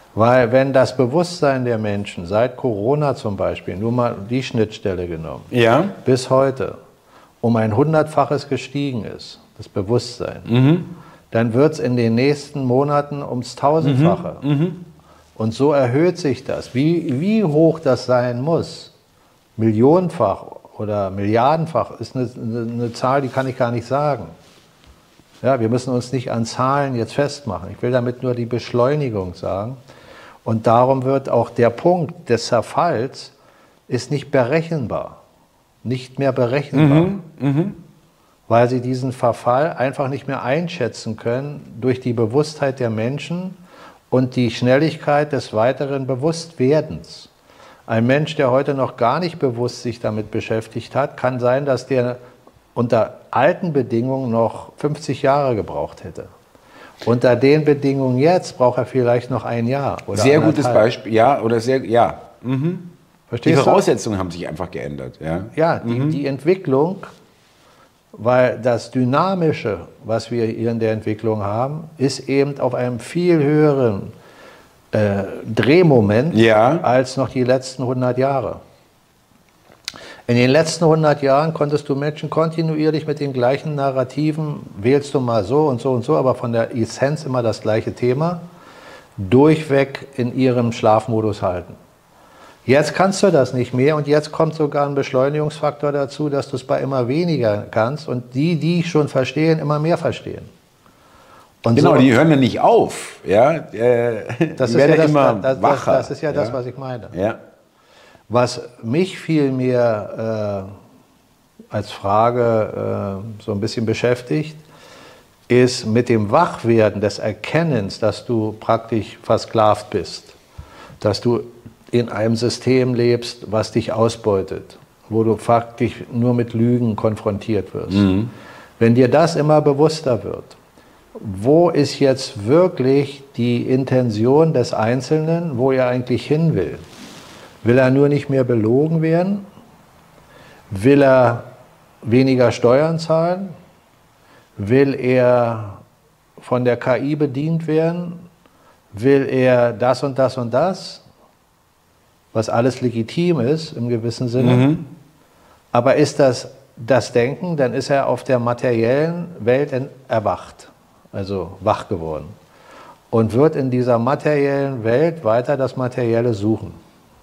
Weil wenn das Bewusstsein der Menschen seit Corona zum Beispiel, nur mal die Schnittstelle genommen, ja. bis heute um ein hundertfaches gestiegen ist, das Bewusstsein, mhm. dann wird es in den nächsten Monaten ums Tausendfache. Mhm. Mhm. Und so erhöht sich das. Wie, wie hoch das sein muss, millionenfach oder milliardenfach, ist eine, eine, eine Zahl, die kann ich gar nicht sagen. Ja, wir müssen uns nicht an Zahlen jetzt festmachen. Ich will damit nur die Beschleunigung sagen. Und darum wird auch der Punkt des Zerfalls ist nicht berechenbar. Nicht mehr berechenbar. Mhm, mh. Weil sie diesen Verfall einfach nicht mehr einschätzen können durch die Bewusstheit der Menschen und die Schnelligkeit des weiteren Bewusstwerdens. Ein Mensch, der heute noch gar nicht bewusst sich damit beschäftigt hat, kann sein, dass der unter alten Bedingungen noch fünfzig Jahre gebraucht hätte. Unter den Bedingungen jetzt braucht er vielleicht noch ein Jahr. Oder sehr gutes Beispiel, ja, oder sehr, ja. Mhm. Verstehst die Voraussetzungen du? haben sich einfach geändert. Ja, ja die, mhm. die Entwicklung, weil das Dynamische, was wir hier in der Entwicklung haben, ist eben auf einem viel höheren äh, Drehmoment ja. als noch die letzten hundert Jahre. In den letzten hundert Jahren konntest du Menschen kontinuierlich mit den gleichen Narrativen, wählst du mal so und so und so, aber von der Essenz immer das gleiche Thema, durchweg in ihrem Schlafmodus halten. Jetzt kannst du das nicht mehr und jetzt kommt sogar ein Beschleunigungsfaktor dazu, dass du es bei immer weniger kannst und die, die schon verstehen, immer mehr verstehen. Und genau, so, die hören ja nicht auf. Ja? Äh, das, die ist werden ja das, immer das, wacher. Das, das ist ja, ja das, was ich meine. Ja. Was mich vielmehr äh, als Frage äh, so ein bisschen beschäftigt, ist mit dem Wachwerden des Erkennens, dass du praktisch versklavt bist, dass du in einem System lebst, was dich ausbeutet, wo du faktisch nur mit Lügen konfrontiert wirst. Mhm. Wenn dir das immer bewusster wird, wo ist jetzt wirklich die Intention des Einzelnen, wo er eigentlich hin will? Will er nur nicht mehr belogen werden? Will er weniger Steuern zahlen? Will er von der K I bedient werden? Will er das und das und das? Was alles legitim ist im gewissen Sinne. Mhm. Aber ist das das Denken, dann ist er auf der materiellen Welt erwacht, also wach geworden. Und wird in dieser materiellen Welt weiter das Materielle suchen.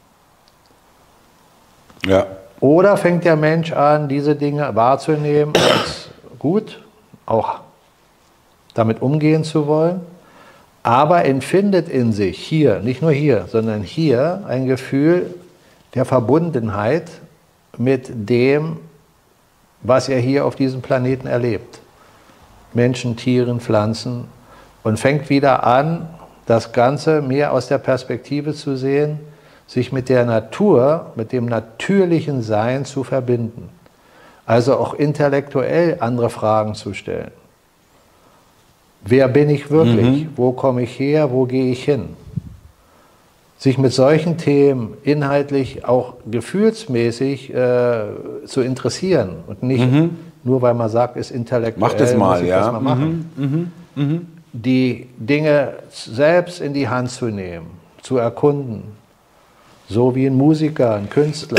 Ja. Oder fängt der Mensch an, diese Dinge wahrzunehmen als gut, auch damit umgehen zu wollen, aber empfindet in sich hier, nicht nur hier, sondern hier ein Gefühl der Verbundenheit mit dem, was er hier auf diesem Planeten erlebt. Menschen, Tieren, Pflanzen und fängt wieder an, das Ganze mehr aus der Perspektive zu sehen, sich mit der Natur, mit dem natürlichen Sein zu verbinden. Also auch intellektuell andere Fragen zu stellen. Wer bin ich wirklich? Mhm. Wo komme ich her? Wo gehe ich hin? Sich mit solchen Themen inhaltlich, auch gefühlsmäßig äh, zu interessieren und nicht mhm. nur, weil man sagt, ist intellektuell, Mach das mal, muss ich ja. das mal machen. Mhm. Mhm. Mhm. Die Dinge selbst in die Hand zu nehmen, zu erkunden. So wie ein Musiker, ein Künstler.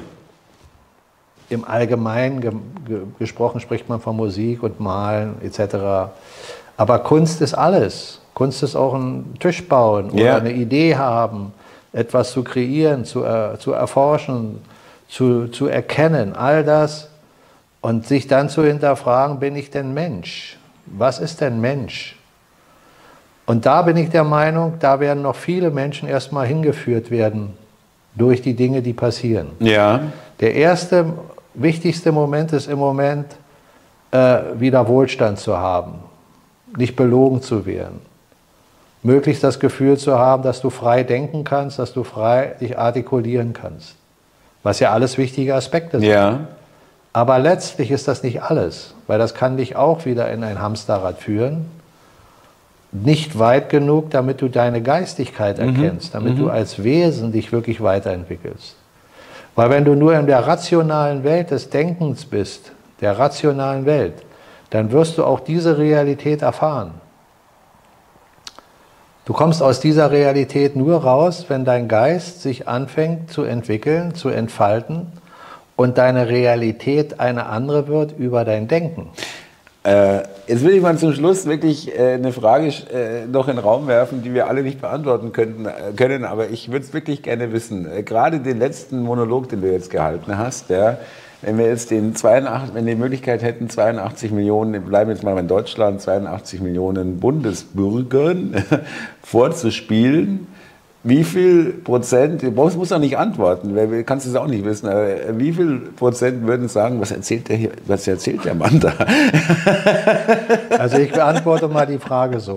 Im Allgemeinen ge ge gesprochen spricht man von Musik und Malen et cetera. Aber Kunst ist alles. Kunst ist auch ein Tisch bauen oder yeah. eine Idee haben, etwas zu kreieren, zu, er zu erforschen, zu, zu erkennen, all das. Und sich dann zu hinterfragen, bin ich denn Mensch? Was ist denn Mensch? Und da bin ich der Meinung, da werden noch viele Menschen erstmal hingeführt werden durch die Dinge, die passieren. Ja. Der erste, wichtigste Moment ist im Moment, äh, wieder Wohlstand zu haben, nicht belogen zu werden. Möglichst das Gefühl zu haben, dass du frei denken kannst, dass du frei dich artikulieren kannst. Was ja alles wichtige Aspekte sind. Ja. Aber letztlich ist das nicht alles, weil das kann dich auch wieder in ein Hamsterrad führen. Nicht weit genug, damit du deine Geistigkeit erkennst, mhm. damit mhm. du als Wesen dich wirklich weiterentwickelst. Weil wenn du nur in der rationalen Welt des Denkens bist, der rationalen Welt, dann wirst du auch diese Realität erfahren. Du kommst aus dieser Realität nur raus, wenn dein Geist sich anfängt zu entwickeln, zu entfalten und deine Realität eine andere wird über dein Denken. Äh, jetzt will ich mal zum Schluss wirklich äh, eine Frage äh, noch in den Raum werfen, die wir alle nicht beantworten könnten, äh, können, aber ich würde es wirklich gerne wissen. Äh, gerade den letzten Monolog, den du jetzt gehalten hast, ja, wenn wir jetzt den zweiundachtzig, wenn wir die Möglichkeit hätten, zweiundachtzig Millionen, wir bleiben jetzt mal in Deutschland, zweiundachtzig Millionen Bundesbürgern vorzuspielen, wie viel Prozent, du musst doch nicht antworten, weil kannst es auch nicht wissen, aber wie viel Prozent würden sagen, was erzählt der hier, was erzählt der Mann da? Also ich beantworte mal die Frage so.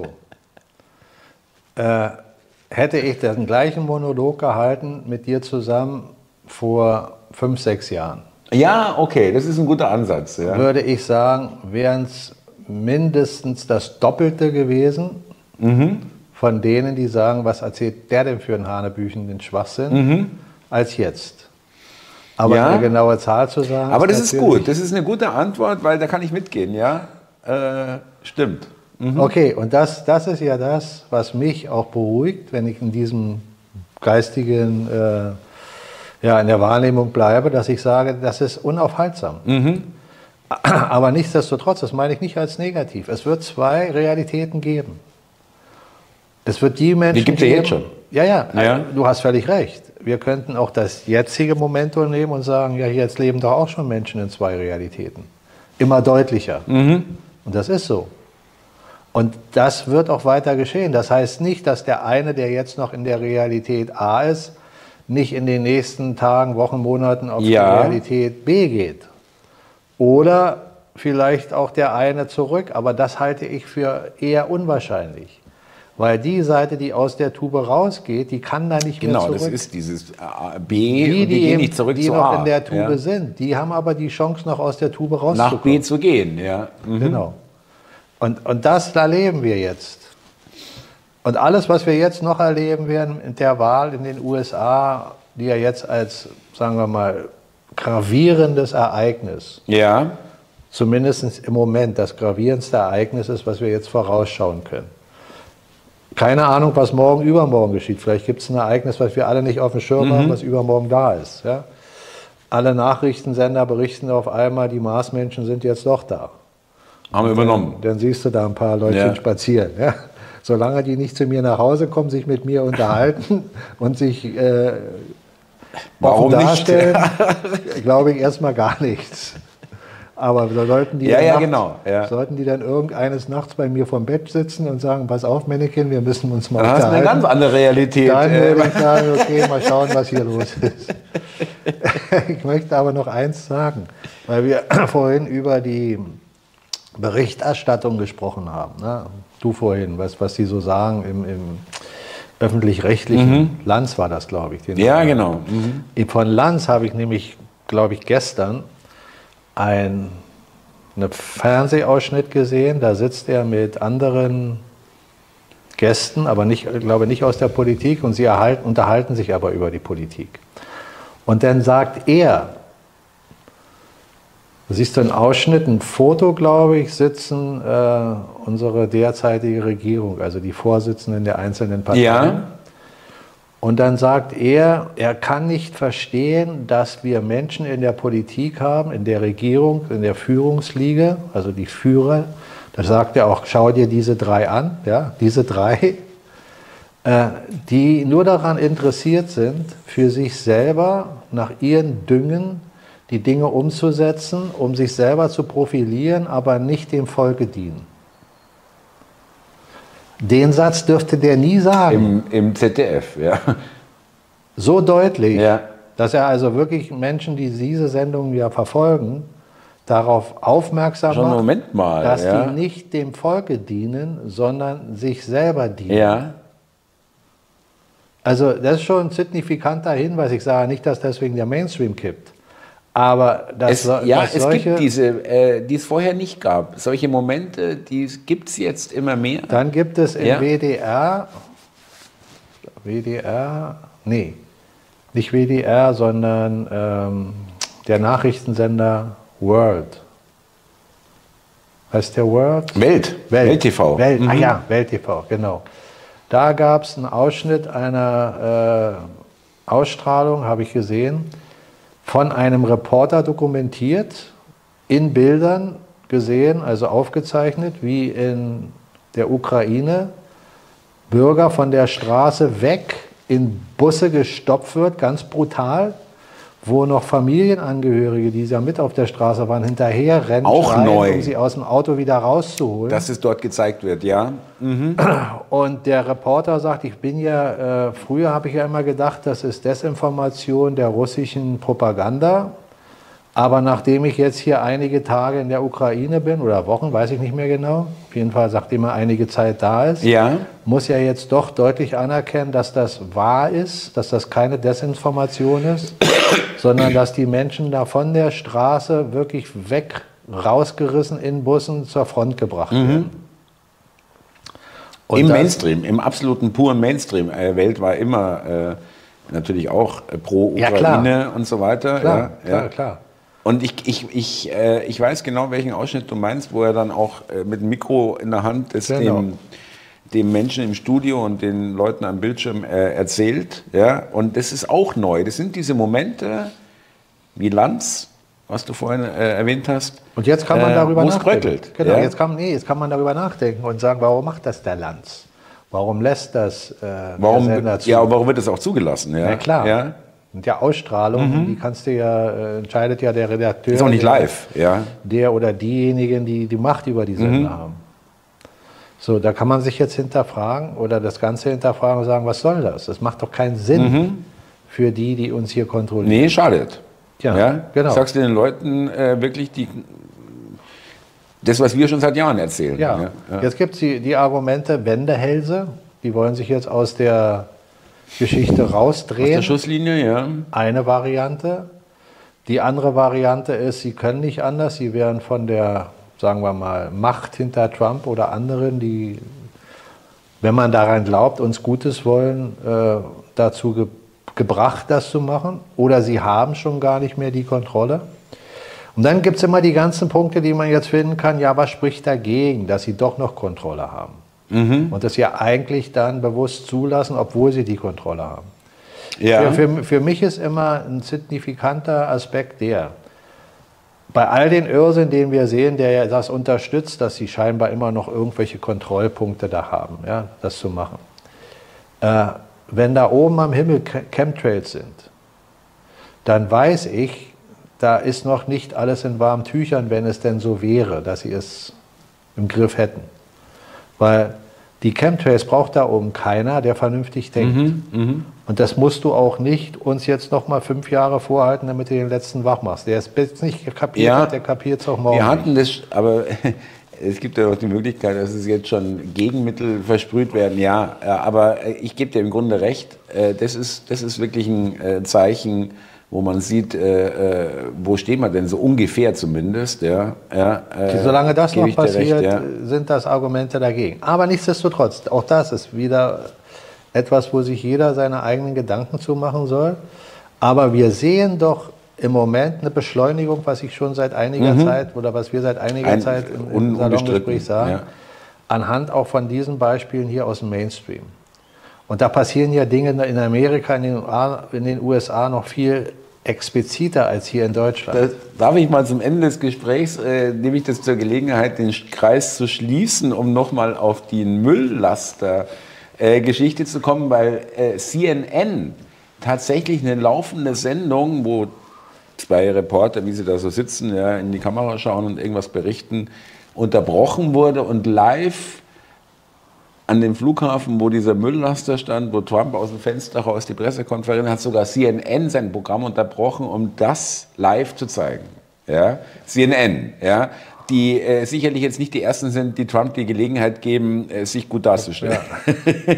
Äh, hätte ich den gleichen Monolog gehalten mit dir zusammen vor fünf, sechs Jahren? Ja, okay, das ist ein guter Ansatz. Ja. Würde ich sagen, wären es mindestens das Doppelte gewesen, mhm, von denen, die sagen, was erzählt der denn für einen hanebüchenden Schwachsinn, mhm, als jetzt. Aber ja, eine genaue Zahl zu sagen... Aber das ist gut, das ist eine gute Antwort, weil da kann ich mitgehen, ja. Äh, stimmt. Mhm. Okay, und das, das ist ja das, was mich auch beruhigt, wenn ich in diesem geistigen... Äh, ja, in der Wahrnehmung bleibe, dass ich sage, das ist unaufhaltsam. Mhm. Aber nichtsdestotrotz, das meine ich nicht als negativ. Es wird zwei Realitäten geben. Es wird die Menschen. Die gibt es ja jetzt schon. Ja, ja, ja, du hast völlig recht. Wir könnten auch das jetzige Momentum nehmen und sagen, ja, jetzt leben doch auch schon Menschen in zwei Realitäten. Immer deutlicher. Mhm. Und das ist so. Und das wird auch weiter geschehen. Das heißt nicht, dass der eine, der jetzt noch in der Realität A ist, nicht in den nächsten Tagen, Wochen, Monaten auf ja. die Realität B geht. Oder vielleicht auch der eine zurück, aber das halte ich für eher unwahrscheinlich. Weil die Seite, die aus der Tube rausgeht, die kann da nicht genau, mehr zurück. Genau, das ist dieses B die, und die, die gehen nicht zurück die zu noch A. in der Tube ja. sind, die haben aber die Chance, noch aus der Tube rauszukommen. Nach B zu gehen, ja. Mhm. Genau. Und, und das erleben wir jetzt. Und alles, was wir jetzt noch erleben werden in der Wahl in den U S A, die ja jetzt als, sagen wir mal, gravierendes Ereignis, ja. zumindest im Moment das gravierendste Ereignis ist, was wir jetzt vorausschauen können. Keine Ahnung, was morgen, übermorgen geschieht. Vielleicht gibt es ein Ereignis, was wir alle nicht auf dem Schirm mhm. haben, was übermorgen da ist. Ja? Alle Nachrichtensender berichten auf einmal, die Marsmenschen sind jetzt doch da. Haben wir übernommen. Dann, dann siehst du da ein paar Leute ja. spazieren. Ja? Solange die nicht zu mir nach Hause kommen, sich mit mir unterhalten und sich äh, Warum darstellen, glaube ich erstmal gar nichts. Aber sollten die, ja, ja, nachts, genau, ja. sollten die dann irgendeines Nachts bei mir vom Bett sitzen und sagen, pass auf, Männchen, wir müssen uns mal dann unterhalten. Dann hast du eine ganz andere Realität. Dann würde ich sagen, okay, mal schauen, was hier los ist. Ich möchte aber noch eins sagen, weil wir vorhin über die Berichterstattung gesprochen haben. Ne? Du vorhin, was, was die so sagen im, im öffentlich-rechtlichen. Mhm. Lanz war das, glaube ich. Den ja, genau. Mhm. Von Lanz habe ich nämlich, glaube ich, gestern ein, einen Fernsehausschnitt gesehen. Da sitzt er mit anderen Gästen, aber nicht, glaube nicht aus der Politik, und sie erhalten, unterhalten sich aber über die Politik. Und dann sagt er, du siehst einen Ausschnitt, ein Foto, glaube ich, sitzen äh, unsere derzeitige Regierung, also die Vorsitzenden der einzelnen Parteien. Ja. Und dann sagt er, er kann nicht verstehen, dass wir Menschen in der Politik haben, in der Regierung, in der Führungsliga, also die Führer. Da sagt er auch, schau dir diese drei an, ja, diese drei, äh, die nur daran interessiert sind, für sich selber nach ihren Düngen die Dinge umzusetzen, um sich selber zu profilieren, aber nicht dem Volke dienen. Den Satz dürfte der nie sagen. Im, im Z D F, ja. So deutlich, ja. dass er also wirklich Menschen, die diese Sendung ja verfolgen, darauf aufmerksam Schon macht, Moment mal, dass ja. die nicht dem Volke dienen, sondern sich selber dienen. Ja. Also das ist schon ein signifikanter Hinweis. Ich sage nicht, dass deswegen der Mainstream kippt. Aber das, es, ja, das es solche, gibt diese, äh, die es vorher nicht gab. Solche Momente, die gibt es jetzt immer mehr. Dann gibt es im ja. W D R, W D R, nee, nicht W D R, sondern ähm, der Nachrichtensender World. Heißt der World? Welt. Welt, Welt T V. Welt, mhm. Ah ja, Welt T V, genau. Da gab es einen Ausschnitt einer äh, Ausstrahlung, habe ich gesehen, von einem Reporter dokumentiert, in Bildern gesehen, also aufgezeichnet, wie in der Ukraine Bürger von der Straße weg in Busse gestopft wird, ganz brutal, wo noch Familienangehörige, die ja mit auf der Straße waren, hinterher rennen, auch schreien, neu, um sie aus dem Auto wieder rauszuholen. Dass es dort gezeigt wird, ja. Mhm. Und der Reporter sagt, ich bin ja, äh, früher habe ich ja immer gedacht, das ist Desinformation der russischen Propaganda. Aber nachdem ich jetzt hier einige Tage in der Ukraine bin, oder Wochen, weiß ich nicht mehr genau, auf jeden Fall, nachdem er einige Zeit da ist, ja. muss ja jetzt doch deutlich anerkennen, dass das wahr ist, dass das keine Desinformation ist, sondern dass die Menschen da von der Straße wirklich weg, rausgerissen in Bussen zur Front gebracht mhm. werden. Und im das, Mainstream, im absoluten puren Mainstream. Äh, Welt war immer äh, natürlich auch äh, pro Ukraine ja, und so weiter. Klar, ja, klar, ja. klar. Und ich, ich, ich, äh, ich weiß genau, welchen Ausschnitt du meinst, wo er dann auch äh, mit dem Mikro in der Hand es Genau. dem, dem Menschen im Studio und den Leuten am Bildschirm äh, erzählt. Ja? Und das ist auch neu. Das sind diese Momente wie Lanz, was du vorhin äh, erwähnt hast. Und jetzt kann man darüber äh, wo es nachdenken. bröckelt. Genau, ja? jetzt, kann, nee, jetzt kann man darüber nachdenken und sagen, warum macht das der Lanz? Warum lässt das äh, warum, der Sender zu? Ja, warum wird das auch zugelassen? Ja, Na klar. Ja? Und ja, Ausstrahlung, Mhm. die kannst du ja, äh, entscheidet ja der Redakteur. Ist auch nicht der, live. Ja. Der oder diejenigen, die die Macht über die Sender Mhm. haben. So, da kann man sich jetzt hinterfragen oder das Ganze hinterfragen und sagen, was soll das? Das macht doch keinen Sinn Mhm. für die, die uns hier kontrollieren. Nee, schadet. Ja, Ja? genau. Sagst du den Leuten äh, wirklich die, das, was wir schon seit Jahren erzählen. Ja, Ja, ja. Jetzt gibt es die, die Argumente, Wendehälse, die wollen sich jetzt aus der Geschichte Aus rausdrehen. der Schusslinie, ja. Eine Variante. Die andere Variante ist, sie können nicht anders, sie werden von der, sagen wir mal, Macht hinter Trump oder anderen, die, wenn man daran glaubt, uns Gutes wollen, äh, dazu ge gebracht, das zu machen. Oder sie haben schon gar nicht mehr die Kontrolle. Und dann gibt es immer die ganzen Punkte, die man jetzt finden kann, ja, was spricht dagegen, dass sie doch noch Kontrolle haben? Mhm. Und das ja eigentlich dann bewusst zulassen, obwohl sie die Kontrolle haben. Ja. Für, für, für mich ist immer ein signifikanter Aspekt der, bei all den Irrsinn, den wir sehen, der ja das unterstützt, dass sie scheinbar immer noch irgendwelche Kontrollpunkte da haben, ja, das zu machen. Äh, wenn da oben am Himmel Chemtrails sind, dann weiß ich, da ist noch nicht alles in warmen Tüchern, wenn es denn so wäre, dass sie es im Griff hätten. Weil die Chemtrails braucht da oben keiner, der vernünftig denkt. Mhm, mh. Und das musst du auch nicht uns jetzt noch mal fünf Jahre vorhalten, damit du den letzten wach machst. Der es jetzt nicht kapiert Ja, hat, der kapiert es auch morgen Wir hatten nicht. das, aber es gibt ja auch die Möglichkeit, dass es jetzt schon Gegenmittel versprüht werden. Ja, aber ich gebe dir im Grunde recht. Das ist, das ist wirklich ein Zeichen, wo man sieht, äh, wo steht man denn so ungefähr zumindest. Ja, ja, äh, Solange das noch passiert, recht, ja. sind das Argumente dagegen. Aber nichtsdestotrotz, auch das ist wieder etwas, wo sich jeder seine eigenen Gedanken zu machen soll. Aber wir sehen doch im Moment eine Beschleunigung, was ich schon seit einiger Mhm. Zeit oder was wir seit einiger Ein, Zeit im, im un, Salongespräch sagen, ja. anhand auch von diesen Beispielen hier aus dem Mainstream. Und da passieren ja Dinge in Amerika, in den, in den U S A noch viel expliziter als hier in Deutschland. Das darf ich mal zum Ende des Gesprächs, äh, nehme ich das zur Gelegenheit, den Kreis zu schließen, um nochmal auf die Mülllaster-Geschichte äh, zu kommen, weil äh, C N N tatsächlich eine laufende Sendung, wo zwei Reporter, wie sie da so sitzen, ja, in die Kamera schauen und irgendwas berichten, unterbrochen wurde und live an dem Flughafen, wo dieser Mülllaster stand, wo Trump aus dem Fenster raus die Pressekonferenz, hat sogar C N N sein Programm unterbrochen, um das live zu zeigen. Ja? C N N, ja? Die äh, sicherlich jetzt nicht die Ersten sind, die Trump die Gelegenheit geben, äh, sich gut darzustellen. Ja.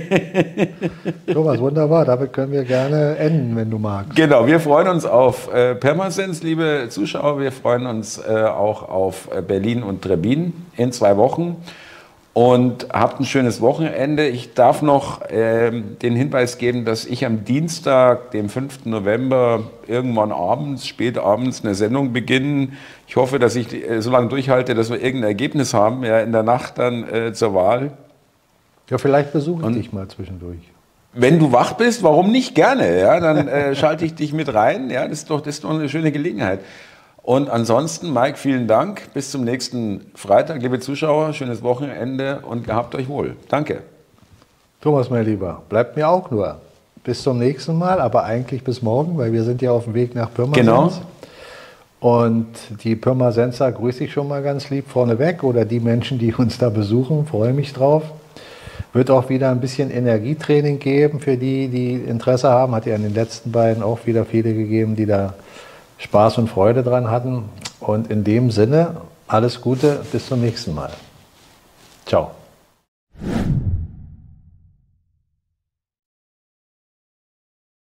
Thomas, wunderbar, damit können wir gerne enden, wenn du magst. Genau, wir freuen uns auf äh, Pirmasens, liebe Zuschauer. Wir freuen uns äh, auch auf Berlin und Trebin in zwei Wochen. Und habt ein schönes Wochenende. Ich darf noch äh, den Hinweis geben, dass ich am Dienstag, dem fünften November, irgendwann abends, spät abends eine Sendung beginne. Ich hoffe, dass ich äh, so lange durchhalte, dass wir irgendein Ergebnis haben, ja, in der Nacht dann äh, zur Wahl. Ja, vielleicht besuche ich dich mal zwischendurch. Wenn du wach bist, warum nicht? Gerne. Ja, dann äh, schalte ich dich mit rein. Ja, das ist doch, das ist doch eine schöne Gelegenheit. Und ansonsten, Mike, vielen Dank. Bis zum nächsten Freitag. Liebe Zuschauer, schönes Wochenende und gehabt euch wohl. Danke. Thomas, mein Lieber, bleibt mir auch nur bis zum nächsten Mal, aber eigentlich bis morgen, weil wir sind ja auf dem Weg nach Pirmasens. Genau. Und die Pirmasenser grüße ich schon mal ganz lieb vorneweg oder die Menschen, die uns da besuchen, freue mich drauf. Wird auch wieder ein bisschen Energietraining geben für die, die Interesse haben. Hat ja in den letzten beiden auch wieder viele gegeben, die da Spaß und Freude dran hatten. Und in dem Sinne, alles Gute, bis zum nächsten Mal. Ciao.